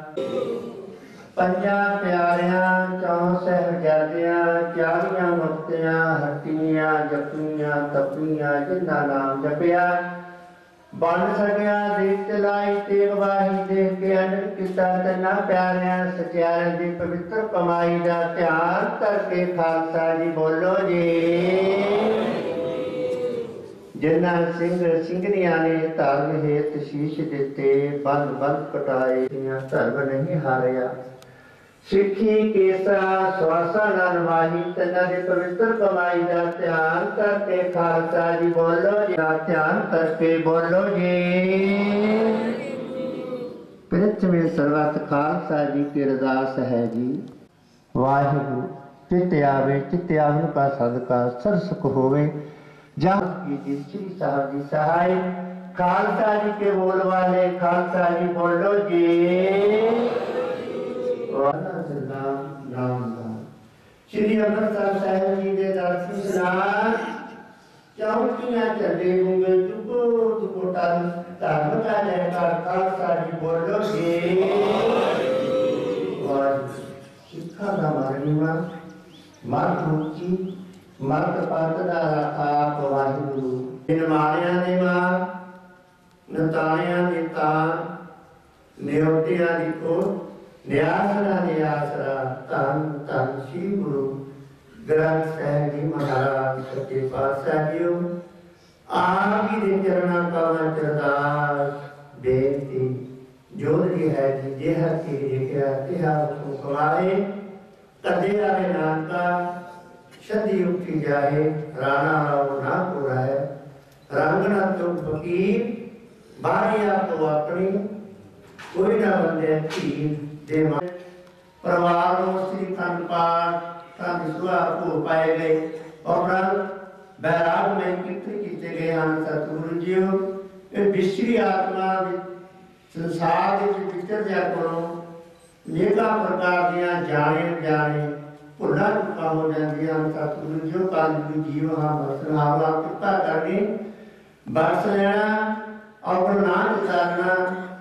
पंजा प्यारियां चौं साहिबजादियां चालियां मुक्तियां हट्टियां जपियां तपियां जिन्ना नाम जपिया बन सकिया दीप चलाई तेग वाही देख के अनंत किता तन्ना प्यारियां सचियारे दी पवित्र कमाई का ध्यान करके खालसा जी बोलो जी। जिन्ना सिंह सिंघनिया ने धर्म हेत शीश दिते बंद बंद कटाए धर्म नहीं हारिया सिखी केसा स्वासा नरवाही तना दे पवित्र कमाई का ध्यान करके खालसा जी बोलो जी ध्यान करके बोलो जी। पृथ्वी सर्वत खालसा जी की अरदास है जी। वाहिगुरु चित आवे चित आवन का सदका सर सुख होवे जहाँ की श्री साहब जी सहाय खालसा जी के बोल वाले खालसा जी बोलो जी नाम श्री अमृतसर साहिब जी के दर्शन स्नान चौकियां चले होंगे चुको चुको टाल धर्म का जयकार खालसा जी बोलो जी और शिक्षा का मारणीमा मत मुक्ति मत पत दा रखा वाहिगुरु इन मारिया ने मां नतानिया ने तान न्योटिया दी को न्यासरा न्यासरा तन तन श्री गुरु ग्रंथ साहिब जी महाराज सच्चे पातशाह जी आप ही दे चरणा का चरदास बेनती जोड़ी है जी जेहर की देखा तेहा तुम कमाए कदे आवे नानका शदी उठी जाए राणा राव ना पूरा है रंगना तुम फकीर बारिया को अपनी कोई ना बंदे तीर दे परिवार में श्री खंड पाठ खंड सुहा को पाए गए और बैराग में कितने कितने गए हम सतगुरु जी ये विश्री आत्मा संसार के विचर जा करो नेका प्रकार दिया जाने जाने भुला चुका हो जाती हम सतगुरु जी काल जीव हम बरसन हावा कृपा करनी बरस लेना और ना उतारना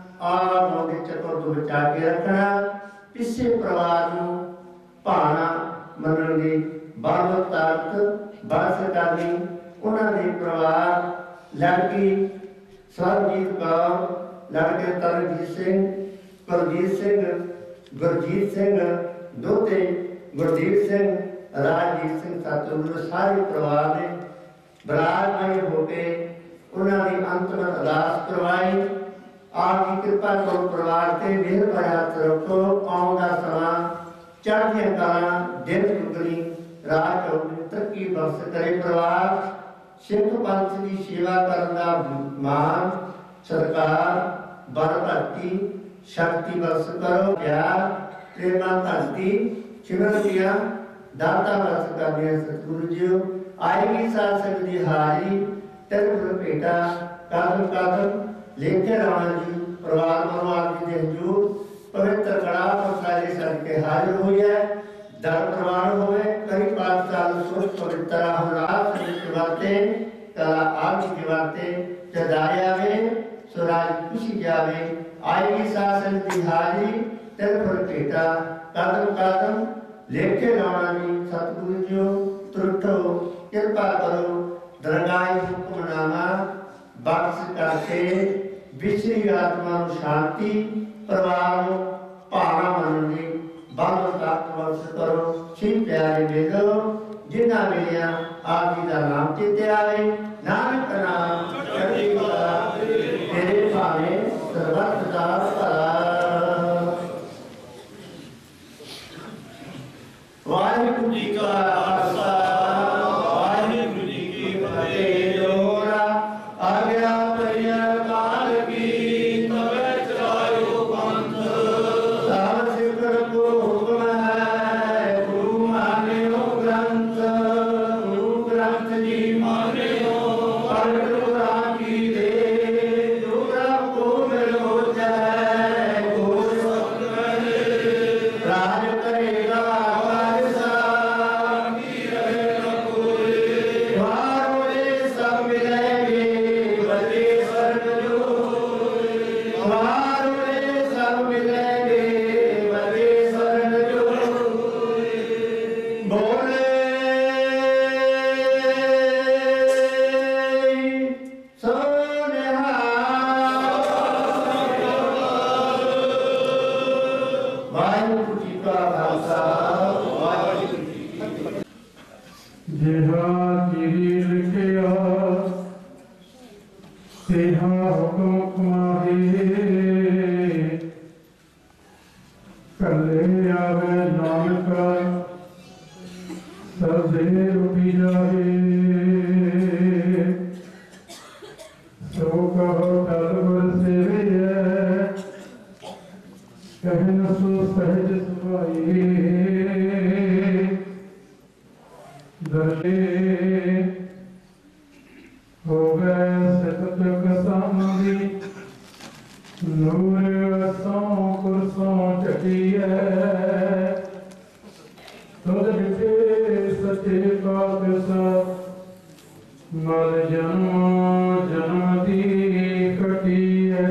और मोटे चक्कर तो बचा के रखना पिछले परिवार को भाना मनने बाल ताकत बरस करनी उन्होंने परिवार लड़की सरजीत कौर लड़के तरनजीत सिंह कुलजीत सिंह गुरजीत सिंह दोते गुरदीप सिंह राजजीत सिंह सतगुरु सारे परिवार ने बराज में होके उन्होंने अंतिम अरदास करवाई आपकी कृपा करो परिवार से मेहर भरा हाथ रखो आउंदा समा चढ़दियां कला दिन दुगनी रात चौगनी तरक्की बख्श करे परिवार सिख पंथ की सेवा करने का मान सरकार बर भक्ति शक्ति बख्श करो प्यार प्रेमा धरती सिमरन दिया दाता बख्श करने सतगुरु जी आएगी साथ सकती हारी तेरे बेटा कादम कादम लेके राणा जी परिवार मनोवार जी दे हजूर पवित्र कड़ा पसारे सर के हाजिर हुई है दर प्रवान हुए कई पाँच साल सुख पवित्र हमराज की बातें कला आग की बातें जदाया में स्वराज खुशी जावे आएगी शासन की हारी तेरे पर बेटा कदम कदम लेके राणा जी सतगुरु जी त्रुटो कृपा करो दरगाह हुक्मनामा बख्श करके विश्री आत्मा शांति परिवार भावना मनने बल तक बख्श करो श्री प्यारे बेलो जिन्ना मिलिया आप जी का नाम चेते आवे नानक नाम चढ़ी कला तेरे भावे सर्वत्र का भला वाहिगुरु जी का खालसा वाहिगुरु जी की फतेह दोहरा आज्ञा परिया काल की तबे चलायो पंथ सब सिखर को हुक्म है गुरु मान्यो ग्रंथ गुरु ग्रंथ जी मान्यो पर हो गए सित जुग समझी नूर असों कुरसों चढ़िए तुझ बिठे सचे पातशाह मल जन्म जन्म दी कटिए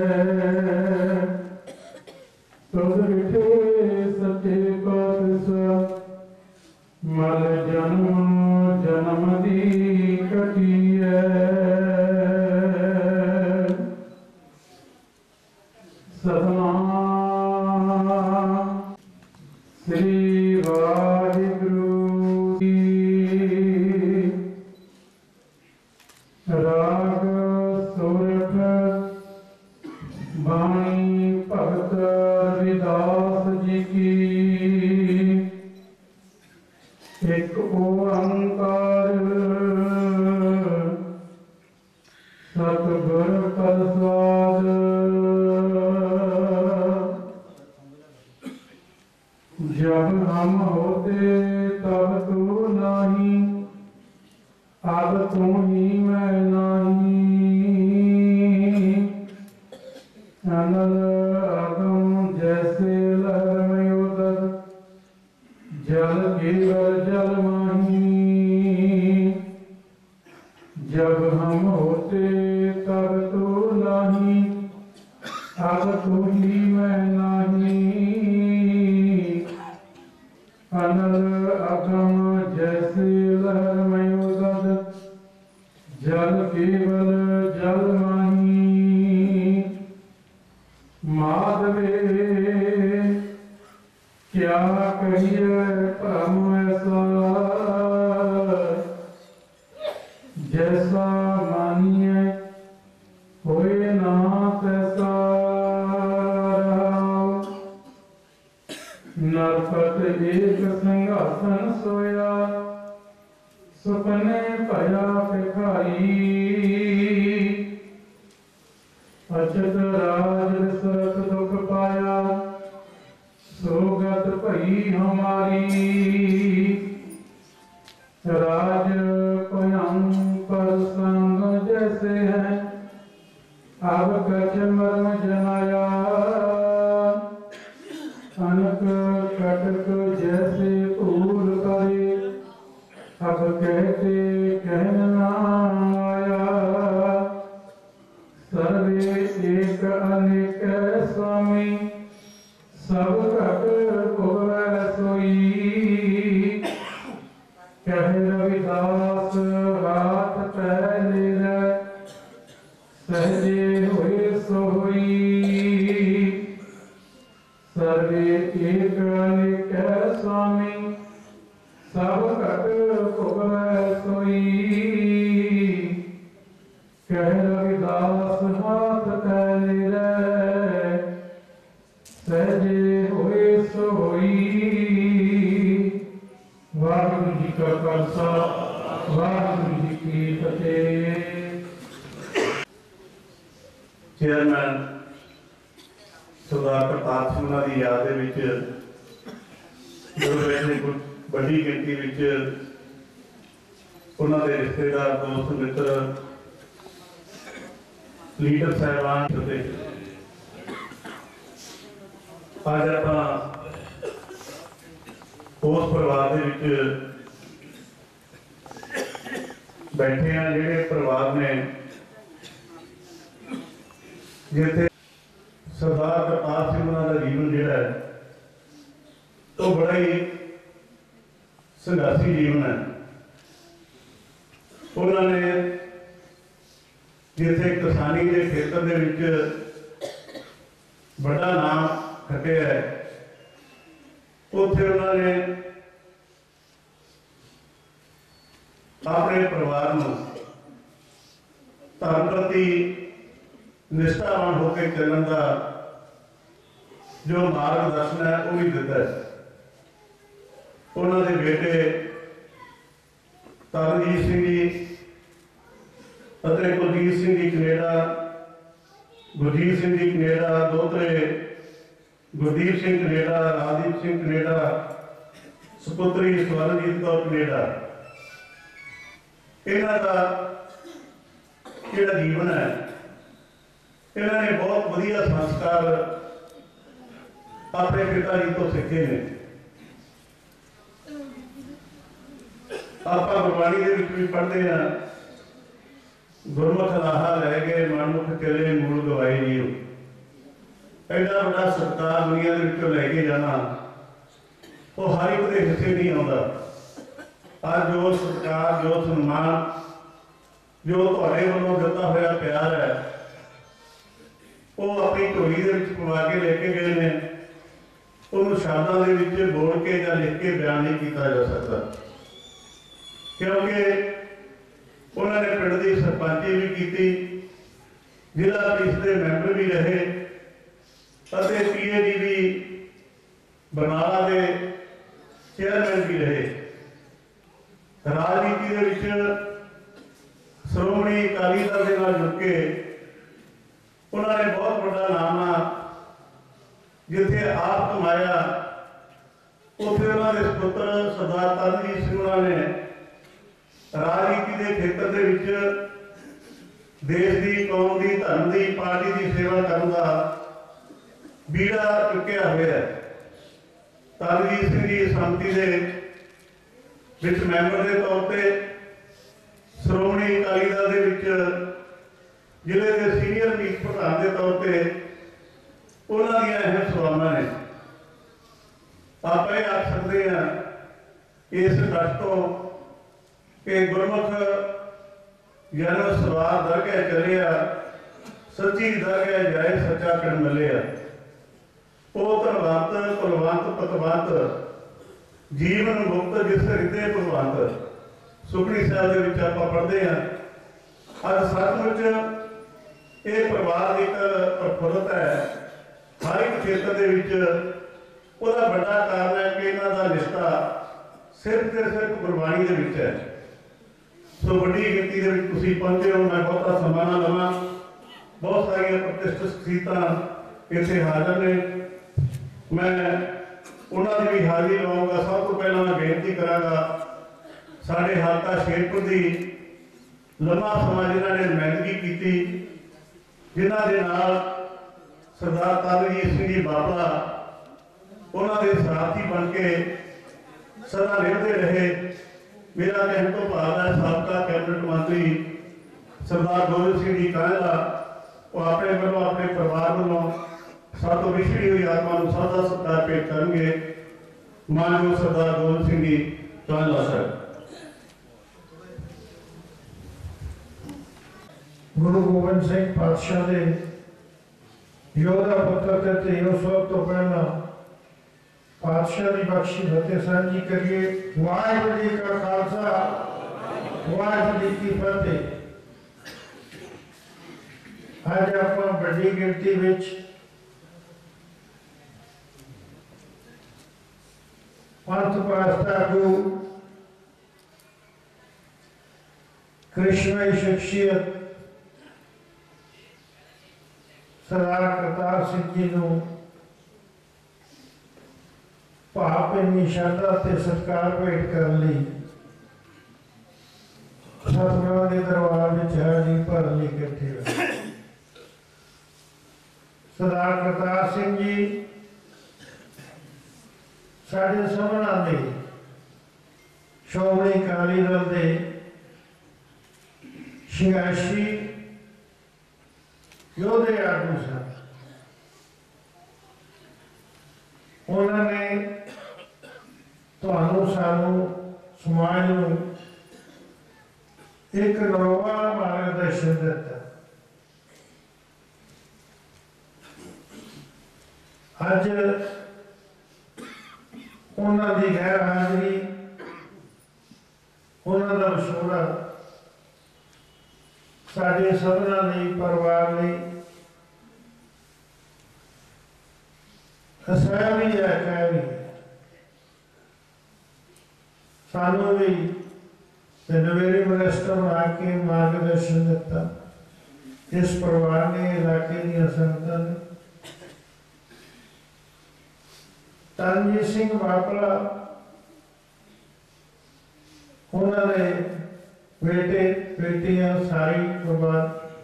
तुझ बिठे सचे पातशाह मल जन्म जन्म दी कटिए सतनाम श्री वाहिगुरु राग सोरठ बाणी भगत रविदास जी की एक ओंकार सतगुर प्रसाद जब हम होते तब तू नहीं अब तू ही मैं नहीं अनल अगम जैसे लहर में उतर जल केवल जल माही जब हम होते तब तू नहीं अब तू ही मैं नहीं अनल अगम जैसे लहर में उदर जल केवल जल माही माधवे क्या कहिए परम ऐसा जैसा मानिए होए ना तैसा नरपत एक सिंहासन सोया सुपने भया भिखारी अचत राज विसरत दुख पाया सोगत भई हमारी राज भयंकर संग जैसे है अब कछ मर्म जनाया अनक कटक जैसे पूर करे अब कहते कहना आया सर्वे एक अनेक स्वामी सब घट भोगै सोई कह रविदास हाथ पहले सहजे हुए सोई सर्वे एक अनेक स्वामी सब घट भोगै सोई कह रविदास हाथ पहले सहजे हुए सोई। वाहिगुरु जी का खालसा वाहिगुरु जी की फतेह। चेयरमैन सरदार प्रताप सिंह की याद जो बैठे बड़ी गिनती उन्होंने रिश्तेदार दोस्त मित्र लीडर साहबान अज आप उस परिवार बैठे हैं जिहड़े परिवार ने जिथे सरदार प्रताप सिंह का जीवन जोड़ा है तो बड़ा ही संघर्षी जीवन है। उन्होंने जिथे किसानी के खेत्र के बड़ा नाम खटिया है उत्थे उन्होंने अपने परिवार को धर्म प्रति निष्ठावान होकर चलने का जो मार्गदर्शन है वह भी दिता है। उन्होंने बेटे तरनजीत सिंह जी कुलजीत सिंह जी कनेडा गुरजीत सिंह जी कनेडा दोतरे गुरदीप सिंह कनेडा राजदीप सिंह कनेडा सुपुत्री स्वरनजीत कौर कनेडा इन्हां दा ਜਿਹੜਾ ਜੀਵਨ ਹੈ, ਇਹਨਾਂ ਨੇ ਬਹੁਤ ਵਧੀਆ ਸੰਸਕਾਰ ਆਪਣੇ ਪਿਤਾ ਜੀ ਤੋਂ ਸਿੱਖੇ ਨੇ। ਆਪਾਂ ਗੁਰਬਾਣੀ ਦੇ ਵਿੱਚ ਵੀ ਪੜ੍ਹਦੇ ਹਾਂ, ਗੁਰਮੁਖ ਲਾਹਾ ਲੈ ਗਏ ਮਨਮੁਖ ਚਲੇ ਮੂਲ ਗਵਾਏ ਜੀਓ। ਐਡਾ ਵੱਡਾ ਸਤਿਕਾਰ ਦੁਨੀਆ ਦੇ ਵਿੱਚੋਂ ਲੈ ਕੇ ਜਾਣਾ ਉਹ ਹਰ ਇੱਕ ਦੇ ਹਿੱਸੇ ਨਹੀਂ ਆਉਂਦਾ। ਅੱਜ ਜੋ ਸਤਿਕਾਰ, ਜੋ ਸਨਮਾਨ, ਜੋ ਤੁਹਾਡੇ ਵੱਲੋਂ ਦਿੱਤਾ ਹੋਇਆ ਪਿਆਰ ਹੈ, ਉਹ ਆਪਣੀ ਝੋਲੀ ਦੇ ਵਿੱਚ ਪਵਾ ਕੇ ਲੈ ਕੇ ਗਏ ਨੇ। ਉਹਨੂੰ ਸ਼ਬਦਾਂ ਦੇ ਵਿੱਚ ਬੋਲ ਕੇ ਜਾਂ ਲਿਖ ਕੇ ਬਿਆਨ ਨਹੀਂ ਕੀਤਾ ਜਾ ਸਕਦਾ, ਕਿਉਂਕਿ ਉਹਨਾਂ ਨੇ ਪਿੰਡ ਦੀ ਸਰਪੰਚੀ ਵੀ ਕੀਤੀ, ਜ਼ਿਲ੍ਹਾ ਪ੍ਰੀਸ਼ਦ ਦੇ ਮੈਂਬਰ ਵੀ ਰਹੇ ਅਤੇ ਪੀ ਏ ਡੀ ਵੀ ਬਰਨਾਲਾ ਦੇ ਚੇਅਰਮੈਨ ਵੀ ਰਹੇ। ਰਾਜਨੀਤੀ ਦੇ ਵਿੱਚ ਸ਼੍ਰੋਮਣੀ ਅਕਾਲੀ ਦਲ ਦੇ ਨਾਲ ਜੁੜ ਕੇ ਉਹਨਾਂ ਨੇ ਬਹੁਤ ਵੱਡਾ ਨਾਮਣਾ ਜਿੱਥੇ ਆਪ ਕਮਾਇਆ, ਉੱਥੇ ਉਹਨਾਂ ਦੇ ਸੁਪੁੱਤਰ ਸਰਦਾਰ ਤਰਨਜੀਤ ਸਿੰਘ ਉਹਨਾਂ ਨੇ ਰਾਜਨੀਤੀ ਦੇ ਖੇਤਰ ਦੇ ਵਿੱਚ ਦੇਸ਼ ਦੀ, ਕੌਮ ਦੀ, ਧਰਮ ਦੀ, ਪਾਰਟੀ ਦੀ ਸੇਵਾ ਕਰਨ ਦਾ ਬੀੜਾ ਚੁੱਕਿਆ ਹੋਇਆ। ਤਰਨਜੀਤ ਸਿੰਘ ਜੀ ਸੰਮਤੀ ਦੇ ਵਿੱਚ ਮੈਂਬਰ ਦੇ ਤੌਰ ਤੇ, ਸ਼੍ਰੋਮਣੀ ਅਕਾਲੀ ਦਲ ਦੇ ਵਿੱਚ ਜ਼ਿਲ੍ਹੇ ਦੇ ਸੀਨੀਅਰ ਮੀਤ ਪ੍ਰਧਾਨ ਦੇ ਤੌਰ ਤੇ ਉਹਨਾਂ ਦੀਆਂ ਅਹਿਮ ਸੇਵਾਵਾਂ ਨੇ। ਆਪਾਂ ਇਹ ਆਖ ਸਕਦੇ ਹਾਂ ਇਸ ਗੱਠ ਤੋਂ ਕਿ ਗੁਰਮੁਖ ਜਨਮ ਸਵਾਰ ਦਰਗਹਿ ਚਲਿਆ, ਸੱਚੀ ਦਰਗਹਿ ਜਾਏ ਸੱਚਾ ਪਿੰਡ ਮਿਲਿਆ। ਉਹ ਧਨਵੰਤ ਕੁਲਵੰਤ ਪਤਵੰਤ ਜੀਵਨ ਮੁਕਤ ਜਿਸ ਹਿਰਦੇ ਭਗਵੰਤ, ਸੁਖਮਨੀ ਸਾਹਿਬ ਦੇ ਵਿੱਚ ਆਪਾਂ ਪੜ੍ਹਦੇ ਹਾਂ। ਅੱਜ ਸੱਚਮੁੱਚ ਇਹ ਪਰਿਵਾਰ ਦੀ ਇੱਕ ਪ੍ਰਫੁੱਲਤ ਹੈ ਹਰ ਇੱਕ ਖੇਤਰ ਦੇ ਵਿੱਚ। ਉਹਦਾ ਵੱਡਾ ਕਾਰਨ ਹੈ ਕਿ ਇਹਨਾਂ ਦਾ ਰਿਸ਼ਤਾ ਸਿਰਫ ਤੇ ਸਿਰਫ ਗੁਰਬਾਣੀ ਦੇ ਵਿੱਚ ਹੈ। ਸੋ ਵੱਡੀ ਗਿਣਤੀ ਦੇ ਵਿੱਚ ਤੁਸੀਂ ਪਹੁੰਚੇ ਹੋ। ਮੈਂ ਬਹੁਤਾ ਸਮਾਂ ਨਾ ਲਵਾਂ, ਬਹੁਤ ਸਾਰੀਆਂ ਪ੍ਰਤਿਸ਼ਠਿਤ ਸ਼ਖਸੀਅਤਾਂ ਇੱਥੇ ਹਾਜ਼ਰ ਨੇ, ਮੈਂ ਉਹਨਾਂ ਦੀ ਵੀ ਹਾਜ਼ਰੀ ਲਵਾਂਗਾ। ਸਭ ਤੋਂ ਪਹਿਲਾਂ ਮੈਂ ਬੇਨਤੀ ਕਰਾਂਗਾ, ਸਾਡੇ ਹਲਕਾ ਸ਼ੇਰਪੁਰ ਦੀ ਲੰਮਾ ਸਮਾਂ ਜਿਨ੍ਹਾਂ ਨੇ ਨੁਮਾਇੰਦਗੀ ਕੀਤੀ, ਜਿਨ੍ਹਾਂ ਦੇ ਨਾਲ ਸਰਦਾਰ ਤਰਨਜੀਤ ਸਿੰਘ ਜੀ ਬਾਬਲਾ ਉਹਨਾਂ ਦੇ ਸਾਥੀ ਬਣ ਕੇ ਸਦਾ ਨਿਭਦੇ ਰਹੇ। ਮੇਰਾ ਕਹਿਣ ਤੋਂ ਭਾਵ ਹੈ ਸਾਬਕਾ ਕੈਬਨਿਟ ਮੰਤਰੀ ਸਰਦਾਰ ਗੋਬਿੰਦ ਸਿੰਘ ਜੀ ਕਾਂਝਲਾ, ਉਹ ਆਪਣੇ ਵੱਲੋਂ, ਆਪਣੇ ਪਰਿਵਾਰ ਵੱਲੋਂ ਸਭ ਤੋਂ ਵਿਛੜੀ ਹੋਈ ਆਤਮਾ ਨੂੰ ਸਦਾ ਸਤਿਕਾਰ ਭੇਟ ਕਰਨਗੇ। ਮਾਨਯੋਗ ਸਰਦਾਰ ਗੋਬਿੰਦ ਸਿੰਘ ਜੀ ਕਾਂਝਲਾ ਸਾਹਿਬ। ਗੁਰੂ ਗੋਬਿੰਦ ਸਿੰਘ ਪਾਤਸ਼ਾਹ ਦੇ ਯੋਧਾ ਪੁੱਤਰ ਤੇ ਧੀਓ, ਸਭ ਤੋਂ ਪਹਿਲਾਂ ਪਾਤਸ਼ਾਹ ਦੀ ਬਖਸ਼ੀ ਫਤਿਹ ਸਾਂਝੀ ਕਰੀਏ। ਵਾਹਿਗੁਰੂ ਜੀ ਕਾ ਖਾਲਸਾ, ਵਾਹਿਗੁਰੂ ਜੀ ਕੀ ਫਤਿਹ। ਅੱਜ ਆਪਾਂ ਵੱਡੀ ਗਿਣਤੀ ਵਿੱਚ ਪੰਥ ਪ੍ਰਸਤ ਆਗੂ, ਕ੍ਰਿਸ਼ਨਾਈ ਸ਼ਖਸੀਅਤ ਸਰਦਾਰ ਕਰਤਾਰ ਸਿੰਘ ਜੀ ਨੂੰ ਭਾਵ ਸ਼ਰਧਾ ਤੇ ਸਤਿਕਾਰ ਭੇਟ ਕਰਨ ਲਈ ਸਤਿਗੁਰਾਂ ਦੇ ਦਰਬਾਰ ਵਿੱਚ ਹਾਜ਼ਰੀ ਭਰਨ ਲਈ ਇਕੱਠੇ ਹੋਏ। ਸਰਦਾਰ ਕਰਤਾਰ ਸਿੰਘ ਜੀ ਸਾਡੇ ਸਭਨਾਂ ਦੇ ਸ਼੍ਰੋਮਣੀ ਅਕਾਲੀ ਦਲ ਦੇ ਸੰਘਰਸ਼ੀ ਯੋਧੇ ਆਗੂ ਸਨ। ਉਹਨਾਂ ਨੇ ਤੁਹਾਨੂੰ, ਸਾਨੂੰ, ਸਮਾਜ ਨੂੰ ਇੱਕ ਨਵਾਂ ਮਾਰਗਦਰਸ਼ਨ ਦਿੱਤਾ। ਅੱਜ ਉਹਨਾਂ ਦੀ ਗੈਰ ਹਾਜ਼ਰੀ, ਉਹਨਾਂ ਦਾ ਵਿਛੋੜਾ ਸਾਡੇ ਸਭਨਾਂ ਲਈ, ਪਰਿਵਾਰ ਲਈ ਹਸਾਇਆ ਵੀ ਹੈ, ਕਹਿ ਵੀ ਸਾਨੂੰ ਵੀ ਨਵੇਰੇ ਮਨਿਸਟਰ ਬਣਾ ਕੇ ਮਾਰਗਦਰਸ਼ਨ ਦਿੱਤਾ। ਇਸ ਪਰਿਵਾਰ ਨੇ, ਇਲਾਕੇ ਦੀਆਂ ਸੰਗਤਾਂ ਨੇ। ਤਰਨਜੀਤ ਸਿੰਘ ਬਾਬਲਾ, ਉਹਨਾਂ ਦੇ ਬੇਟੇ ਬੇਟੀਆਂ, ਸਾਰੀ ਪਰਿਵਾਰ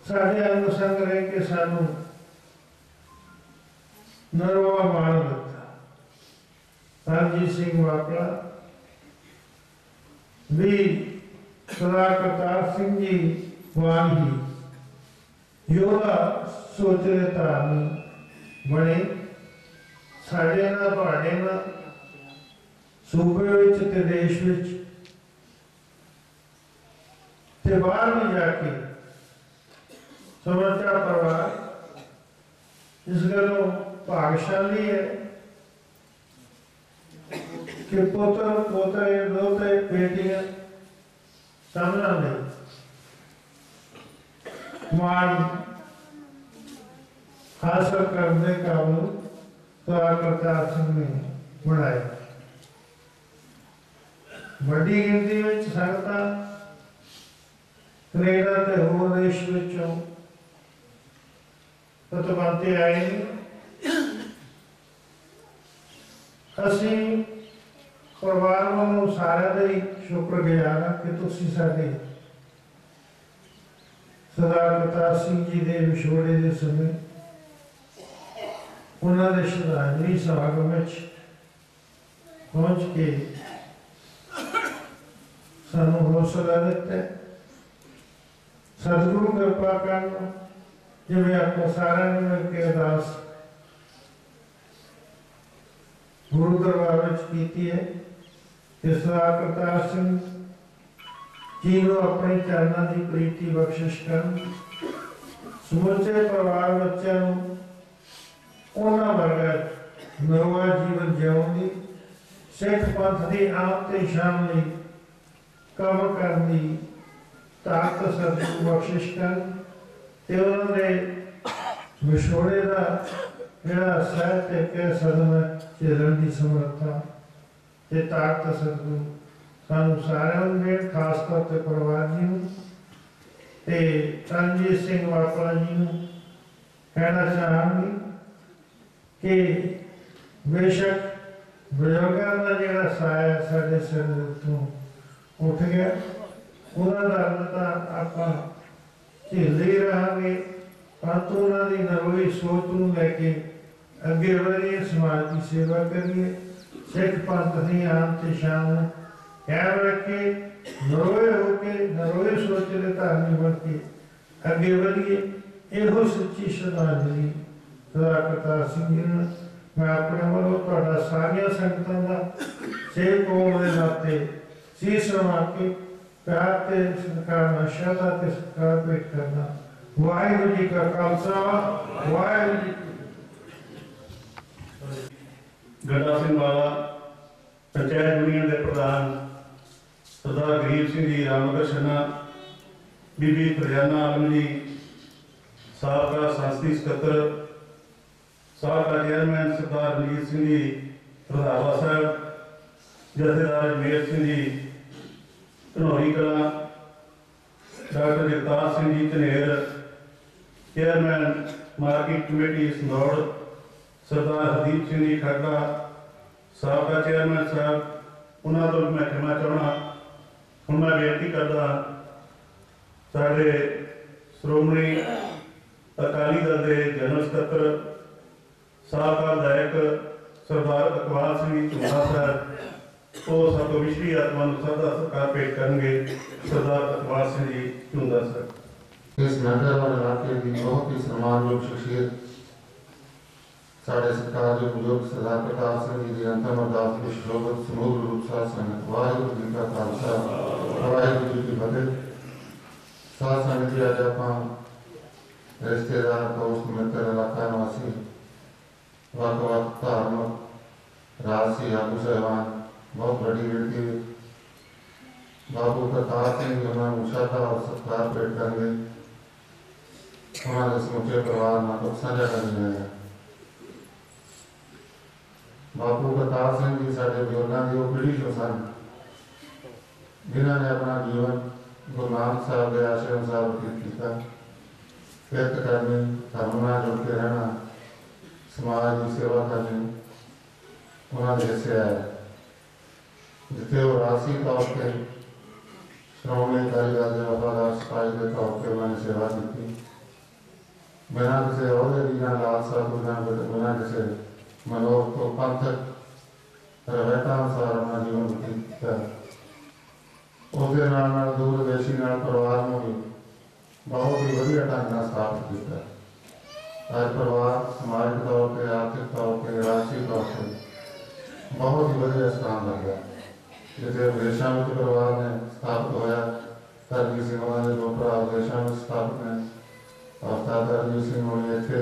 साढ़े अंग संग रह के सानू नरवा मान दिता। रणजीत सिंह वाकला भी सरदार करतार सिंह जी वांग ही योगा सोचरे धार्मी बने। साढ़े ना तुहाडे ना सूबे विच ते देश विच ते बाहर भी जाके समझता परिवार इस गलों भागशाली है कि पुत्र पोते दोते बेटियां सामना नहीं मान हासिल करने का वो सरदार करतार सिंह ने बनाया। बड़ी गिनती में संगतां कनेडा ते होर देश विचों पतवंते आए ने। असीं परिवार वालों सारे का ही शुक्रगुजार हाँ कि तुसीं साडे सरदार करतार सिंह जी के विछोड़े के समय उन्होंने श्रद्धांजलि समागम में पहुंच के सानू हौसला दिता। सतगुरु कृपा करन जिवें आपां सारिआं ने मिल के अरदास गुरु दरबार विच कीती है कि सरदार करतार सिंह जी नूं अपने चरनां दी प्रीति बख्शिश करन। समूचे परिवार बच्चों नूं उन्हां वर्गा नरवा जीवन जिउण दी सिख पंथ दी आम ते शान लई काम करने की ताकत सतगुरु बख्शिश कर ते उन्होंने विछोड़े का जिहड़ा साहित्यक है सदन झेलण की समर्था ते ताकत सतगुरु सानू सारिआं नूं देण। खास तौर पर परिवार जी नूं ते रणजीत सिंह वाकला जी नूं कहना चाहांगी कि बेशक बजुर्गों का जिहड़ा साया साडे सिर दे उत्तों उठ गया उन्होंने तो आप झेलते ही रहांगे परंतु उन्होंने नरोई सोच को लैके अगे बढ़िए समाज की सेवा करिए। सिख पंथ की आन ते शान कायम रखे नरोए होके नरोए सोच के धार्मिक बन के अगे बढ़िए। यो सच्ची श्रद्धांजलि सरदार करतार सिंह जी ने मैं अपने वालों तुहाडा सारियां संगतां दा सेवक होण दे नाते शीश नवा के प्यार ते सत्कार नाल श्रद्धा ते सत्कार भेंट करना। वाहिगुरू जी का खालसा वाहिगुरू जी गड्ढा सिंह वाला पंचायत यूनियन के प्रधान सरदार गरीब सिंह जी रामनगर छन्ना, बीबी फरजाना आलम जी साबका संसदीय सकत्तर, साबका चेयरमैन सरदार रणजीत सिंह जी रंधावा साहब, जथेदार Ajmer Singh ji Dhanauri Kalan, doctor Jagtar Singh ji Jhaner, chairman market committee Sandaur Sardar Hardeep Singh ji Kharka, साबका चेयरमैन साहब उन्होंने तो मैं क्षमा चाहना। हूँ मैं बेनती करदा साढ़े श्रोमणी अकाली दल के जनरल सकत्तर साबका विधायक सरदार इकबाल सिंह जी झूला साहब वो सब तो विश्वी आत्मा श्रद्धा सत्कार भेंट करेंगे। सरदार इकबाल सिंह जी झूला साहब। इस नगर और इलाके की बहुत ही सम्मानयोग शख्सियत साढ़े सरकार जो बुजुर्ग सरदार प्रताप सिंह जी की अंतिम अरदास में शोभत समूह रूप साथ संगत वाहिगुरू जी का खालसा वाहिगुरू जी की फतेह। साथ संगत जी अज आप रिश्तेदार दोस्त मित्र इलाका निवासी वक्त वक्त धार्मिक राजसी आगू साहबान बहुत बड़ी गिनती बाबू प्रताप सिंह जी उन्होंने श्रद्धा और सत्कार भेंट करेंगे। उन्होंने समूचे परिवार में कुछ साझा करने आए। बापू प्रताप सिंह जी साढ़े बुजुर्गों की वो पीढ़ी जो सन जिन्होंने अपना जीवन गुरु नानक साहब के आश्रम साहब व्यतीत किया। किरत करनी, धर्म नाल जुड़ के रहना, समाज की सेवा करनी उन्होंने हिस्से आए। जिथे वो राजसी तौर पर श्रोमणी अकाली दल के वफादार सिपाही के तौर पर उन्होंने सेवा की। बिना किसी अहदे की जां लालसा तो जां बिना किसी मनोरथ तो पंथक रवायतां अनुसार अपना जीवन बतीत किया। उसके नाल नाल दूर देशी नाल परिवार में भी बहुत ही वधिया ढंग नाल स्थापित किया। आज परिवार समाजिक तौर पर, आर्थिक तौर पर, राजसी तौर पर बहुत ही वधिया स्थान लग गया। जिसे विदेशों में परिवार ने स्थापित होया, तरजीत सिंह ने दो भरा विदेशों में स्थापित हैं और तरजीत सिंह ने इतने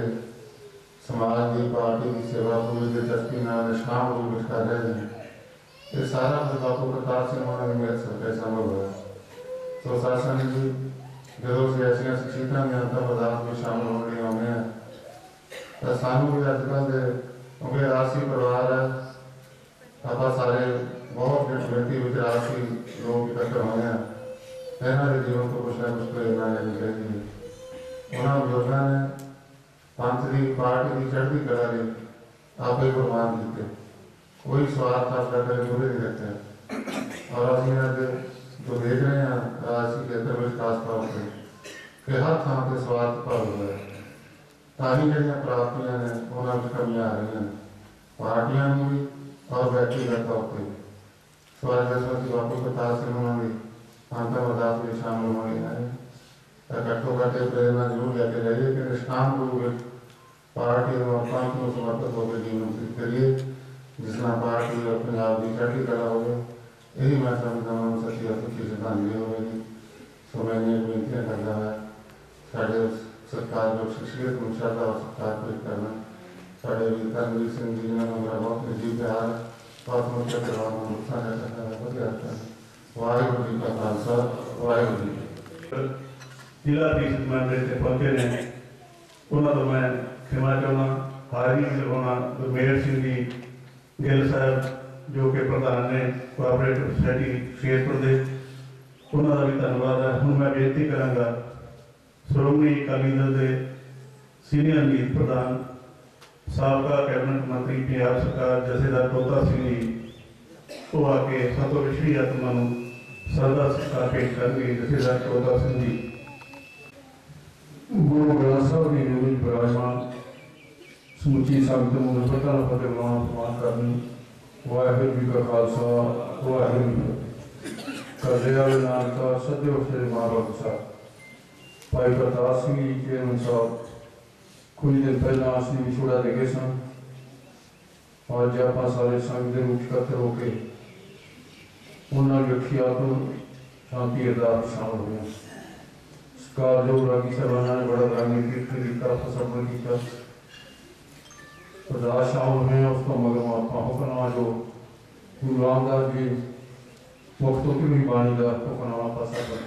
समाज की पार्टी की सेवा पूरी दिलचस्पी नाल निष्काम रूप में कर रहे हैं। ये सारा कुछ बापू प्रताप सिंह होने में सबके संभव है। तो शासन जी जो से ऐसी शिक्षितां ने अंतर पदार्थ में शामिल होने होने हैं तो सानू भी अजकल के क्योंकि राजसी परिवार है, आप सारे बहुत गिनती में राजसी लोग इकट्ठे हुए हैं। इन्होंने जीवन को कुछ ना कुछ प्रेरणा लेनी चाहिए। उन्होंने बुजुर्गों ने पंथ की पार्टी की चढ़ती कला ने आप ही कुर्बान किए, कोई स्वार्थ आपका कभी पूरे नहीं रखते। और असं अज जो देख रहे हैं राजसी क्षेत्र में खास तौर पर कि हर थान से स्वार्थ भाव हो है, ताही जड़ियाँ प्राप्तियां ने उन्होंने कमियां आ रही हैं पार्टियां भी और व्यक्तिगत तौर पर। स्वर्गस्वती बापू प्रताप सिंह उन्होंने अंतर अरदास में शामिल होने आए तो घट्टो घट्ट प्रेरणा जरूर लेके जाइए कि निष्काम रूप में पार्टी और पंथ को समर्पित होकर जीवन व्यतीत करिए, जिसना पार्टी और पंजाब की चढ़ती कला हो। यही मैं समझता हूँ सच्ची और सुखी श्रद्धांजलि होगी। सो मैंने बेनतियाँ करता है साढ़े सरकार जो शख्सियत को श्रद्धा और सत्कार पेश करना साढ़े भी तरनवीर सिंह जी ने मेरा बहुत निजी प्यार बहुत मुख्य परिवार में उत्साह करता है। बढ़िया वाहिगुरू जी का खालसा वाहिगुरू जी। जिला परिषद मैंबर से पहुंचे ने उन्होंने तो मैं क्षमा चाहना। हाजिरी लवाना गुरमेल सिंह जी गिल साहब जो कि प्रधान ने कोआपरेटिव सोसाइटी शेरपुर के, उन्होंने भी धन्यवाद है। हूँ मैं बेनती कराँगा श्रोमणी अकाली दल के सीनियर मीत प्रधान साबका कैबिनेट मंत्री पंजाब सरकार जथेदार तोता सिंह जी वो आके सतो पिछड़ी आत्मा श्रद्धा सत्कार पेश करेंगे। जथेदार तोता सिंह जी। गुरु ग्रंथ साहब की नींव विराजमान समुची संगत ਨੂੰ ਫਤਿਹ ਨਾਲ ਫਤਿਹ ਬੁਲਾਉਣਾ ਪ੍ਰਵਾਨ ਕਰਨੀ। ਵਾਹਿਗੁਰੂ ਜੀ का खालसा वाहिगुरू जी की फतेह। ਕਰਦੇ ਵਾਲੇ ਨਾਨਕਾ ਸੱਜੇ ਉਠੇ ਮਹਾਰਾਜ ਸਾਹਿਬ ਭਾਈ ਪ੍ਰਤਾਪ ਸਿੰਘ ਜੀ के अनुसार कुछ दिन पहला असली विछोड़ा दे गए सन और जब आप सारे संघ के रूप इकट्ठे होकर उन्होंने रखिया तो शांति अरदास शामिल हुए। सरकार जो रागी साहबाना ने बड़ा धार्मिक कीर्तन किया, फसलन किया, अरदास शामिल हुए। उसको मगर आप हुक्मनामा जो गुरु रामदास जी मुक्त होती हुई बाणी का हुक्मनामा पासा कर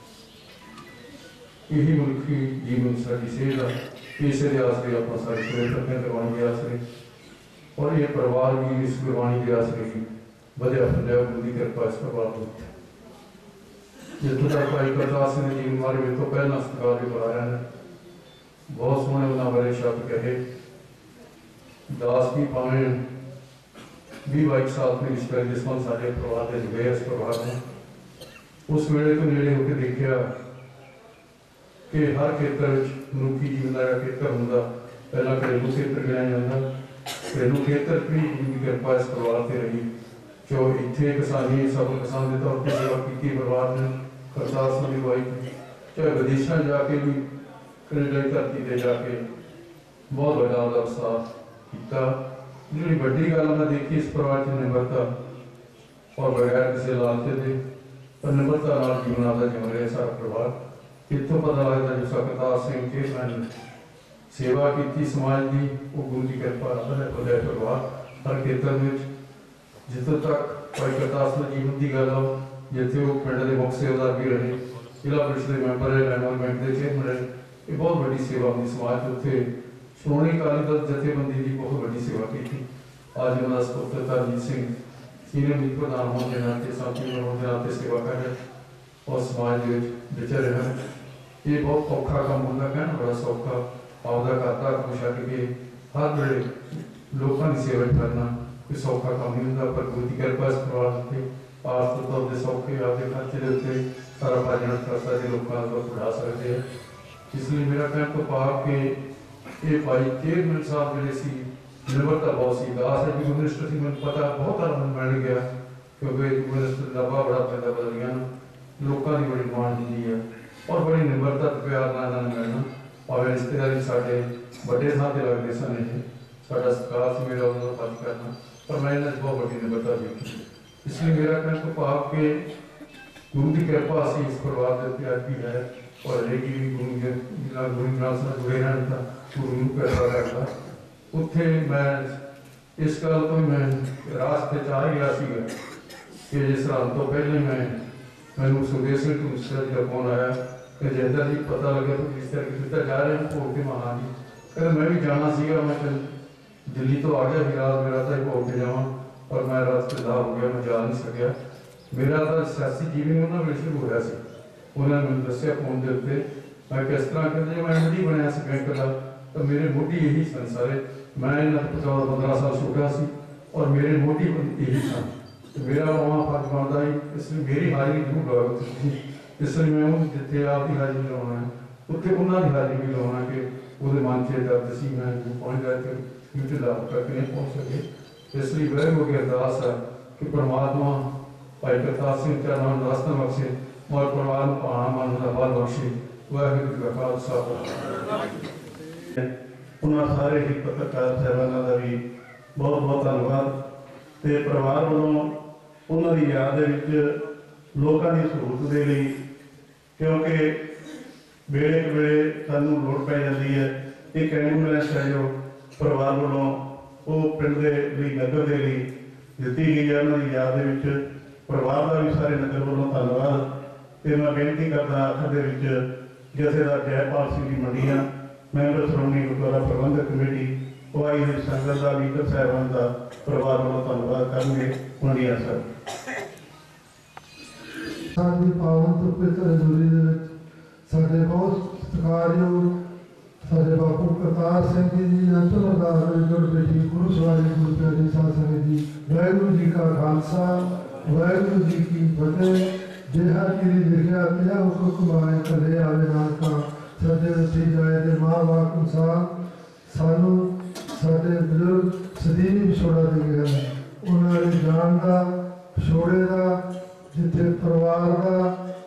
यही मुल्की जीवन साड़ी सेहत इसे आसरे आप सारे पूरे तकने गुरबाणी के आसरे और ये परिवार भी इस गुरबाणी के आसरे की वधिया पंजाब गुरु की कृपा इस परिवार को जितों तक भाई प्रताप सिंह जी हमारे मेरे तो पहला सत्कार भी कराया है। बहुत सोहने उन्होंने बारे शब्द कहे दास की भावें भी बाईक साल में रिश्ते जिस मन साढ़े परिवार के गए इस परिवार में उस वेले तो नेड़े होकर देखा कि हर खेत्र मनुखी जीवन का खेत्र होंगे पहला घरेलू खेत्र गिना जाता। घरेलू खेत्र भी गुरु की कृपा इस परिवार से रही जो इतने किसानी सब किसान के तौर पर सेवा की परिवार ने करतार सिंह की अगुवाई की, चाहे विदेशों जाके भी कनेडा की धरती पर जाके बहुत बड़ा अवसर किया। जी बड़ी गल मैं देखी इस परिवार की निम्रता और बगैर किसी लालचे के पर निम्रता जीवन आता जीवन रहा सारा परिवार। इतों पता लगता जो सरकार सिंह चेयरमैन सेवा की समाज की वो गुरु की कृपा बधाई परिवार हर खेत्र में जितों तक भाई करतार सिंह जीवन की गल हो जिथे वो पिंड के मुख्य सेवादार भी रहे, जिला परिषद के मैंबर रहे, लैंडमार्क बैंक के चेयरमैन रहे। ये बहुत बड़ी सेवा अपनी समाज उत्थे श्रोमणी अकाली दल जथेबंदी की बहुत बड़ी सेवा की थी। आज उन्होंने सपुत्र तरजीत सिंह सीनियर मीत प्रधान होने के नाते साथी होने के नाते सेवा कर रहे और समाज विचर रहे हैं। ये बहुत औखा काम होंगे, कहना बड़ा सौखा आपका खाता को छड़ के हर वेले लोगों की सेवा करना कोई सौखा काम नहीं होंगे। पर गुरु की कृपा इस परिवार से आर्थिक तौर पर सौखे आपके खर्चे के उत्ते सारा पालन कर सकते लोगों का बढ़ा सकते हैं। इसलिए मेरा कहना तो पाप के ये भाई चेयरमैन साहब जोड़े सी निरवता बहुत सी दास है जी मिनिस्टर सी मैंने पता बहुत सारा मिल गया क्योंकि मिनिस्टर लंबा बड़ा पैदा बदल गया ना लोगों की बड़ी मान दी है और बड़ी निम्रता प्यार नाल मिलना और रिश्तेदारी साढ़े बड़े साथ लगते सन साढ़ा सत्कार से मेरा उन्होंने बात करना पर मैं इन्हें बहुत बड़ी निम्रता देखी इसलिए मेरा कहना तो भाव के गुरु की कृपा से इस परिवार के प्यार की है और रहेगी भी गुरु के गुरु नाल से जुड़े रहने का गुरु कृपा करता उत्थे मैं इस गल तो मैं रास्ते च आ गया सीगा कि जिस रात तो पहले मैं मैंने सुखदेव सिंह टूसर का फोन आया कि जिंदा जी पता लगे तो किस तरह किस तरह जा रहे हैं भोग के महान जी कहते मैं भी जाना सीगा मैं दिल्ली तो आ गया फिर रात मेरा था भोग के जावा और मैं रास्तेदार हो गया मैं जा नहीं सकिया मेरा तो सियासी जीवन उन्होंने शुरू होया सी उन्होंने मैंने दसिया फोन के उत्ते मैं किस तरह कहते मैं मुढ़ी बनया सी बैंक का तो मेरे मोढ़ी यही सन सारे मैं चौदह पंद्रह साल छोटा सी और मेरे मोढ़ी यही सन मेरा वहाँ फर्ज बनता ही इसलिए मेरी हाजिरी जरूर लगा इसलिए मैं उन जिथे आपकी हाजिरी लाना है उत्थे उन्होंने हाजिरी भी लाना कि वो मन च दर्द सी मैं पहुँच गया तो ड्यूटी ला करके नहीं पहुँच सके इसलिए वह हो गया अरदास है कि परमात्मा भाई करतार सिंह चरणों में रास्ता बख्शे और परिवार में पाना मन का बल बख्शे वाहिगुरू का खालसा उन्होंने सारे ही पत्रकार साहबाना का भी बहुत बहुत धन्यवाद तो परिवार वालों उन्होंने याद लोगों की सहूलत के लिए क्योंकि वेले वेले सानू लोड़ पै जाती है एक एम्बूलेंस है जो परिवार वालों वो पिंड के लिए नगर के लिए दी गई है उन्होंने याद परिवार का भी सारे नगर वालों धन्यवाद तो मैं बेनती करता आखिर के जथेदार Jaipal Singh ji Mandiya member Shiromani Gurdwara Prabandhak committee Y हुई संगत का लीडर साहबान का परिवार वालों धन्यवाद करेंगे मंडिया साहब साडी पावन तो पवित्र हजूरी दे विच साडे बहुत सत्कारयोग साडे बापू करतार सिंह जी अंतिम अरदास गुरु बेटी गुरु सवारी गुरु प्यारी साध संगत जी वाहिगुरू जी का खालसा वाहिगुरू जी की फतेह जिहा गिरी लिखिया तिहा हुक्म माए कले आवे नानका साडे उठी जाए दे मां बाप अनुसार सानू साडे बुजुर्ग सदीन विछोड़ा दे गए उन्होंने जान का विछोड़े का जिथे परिवार का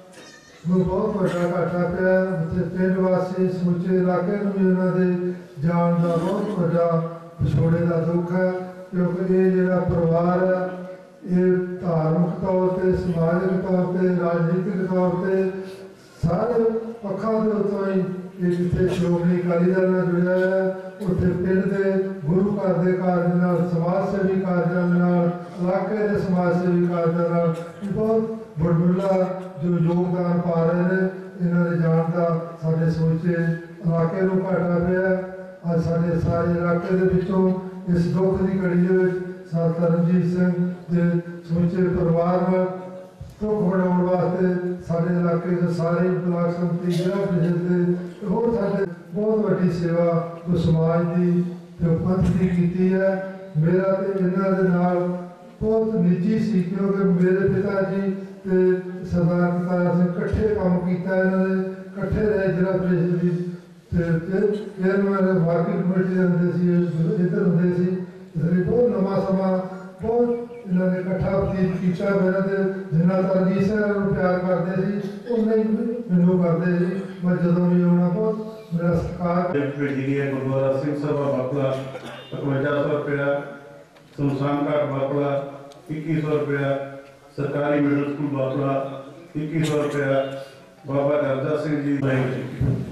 बहुत बड़ा घाटा पिया उत्थे पिंड वासी समूचे इलाके भी उन्होंने जान का बहुत बड़ा विछोड़े का दुख है क्योंकि ये जो परिवार है ये धार्मिक तौर पर समाजिक तौर पर राजनीतिक तौर पर सारे पक्षों के उत्तों ही ये जिथे श्रोमणी अकाली दल नाल जुड़िया है उत्थे पिंड के गुरु घर के कार्य नाल समाज सेवी कार्य नाल इलाके के समाज सेवी कार्य नाल बहुत बड़बुला जो योगदान पा रहे हैं इन्होंने जान का साढ़े समूचे इलाके को घाटा पिया अज साढ़े सारे इलाके के विचों इस दुख की घड़ी सर तरनजीत सिंह के समूचे परिवार में दुख बढ़ाने वास्ते साढ़े इलाके के सारे ब्लाक संमति जिला परिषद होर साढ़े बहुत बड़ी सेवा जो समाज की जो पंथ की की है मेरा तो इन्हों के नाल बहुत निजी सी क्योंकि मेरे पिता जी ते सरदार करतार सिंह कट्ठे काम किया इन्होंने कट्ठे रहे जिला परिषद चेयरमैन मार्केट कमेटी होंगे इधर होंगे इसलिए बहुत लंबा समा बहुत इन्होंने कट्ठा बतीत किया मेरा तो जिन्ना तरजीत सिंह प्यार करते उन्ना ही मैनू करते मैं जो भी आना बहुत मेरा सत्कार भेजी गई है गुरुद्वारा सिंह सभा बापला इकवंजा सौ रुपया सुनसान घाट बापला इक्की सौ रुपया सरकारी मिडल स्कूल बापला इक्की सौ रुपया बाबा गरजा सिंह जी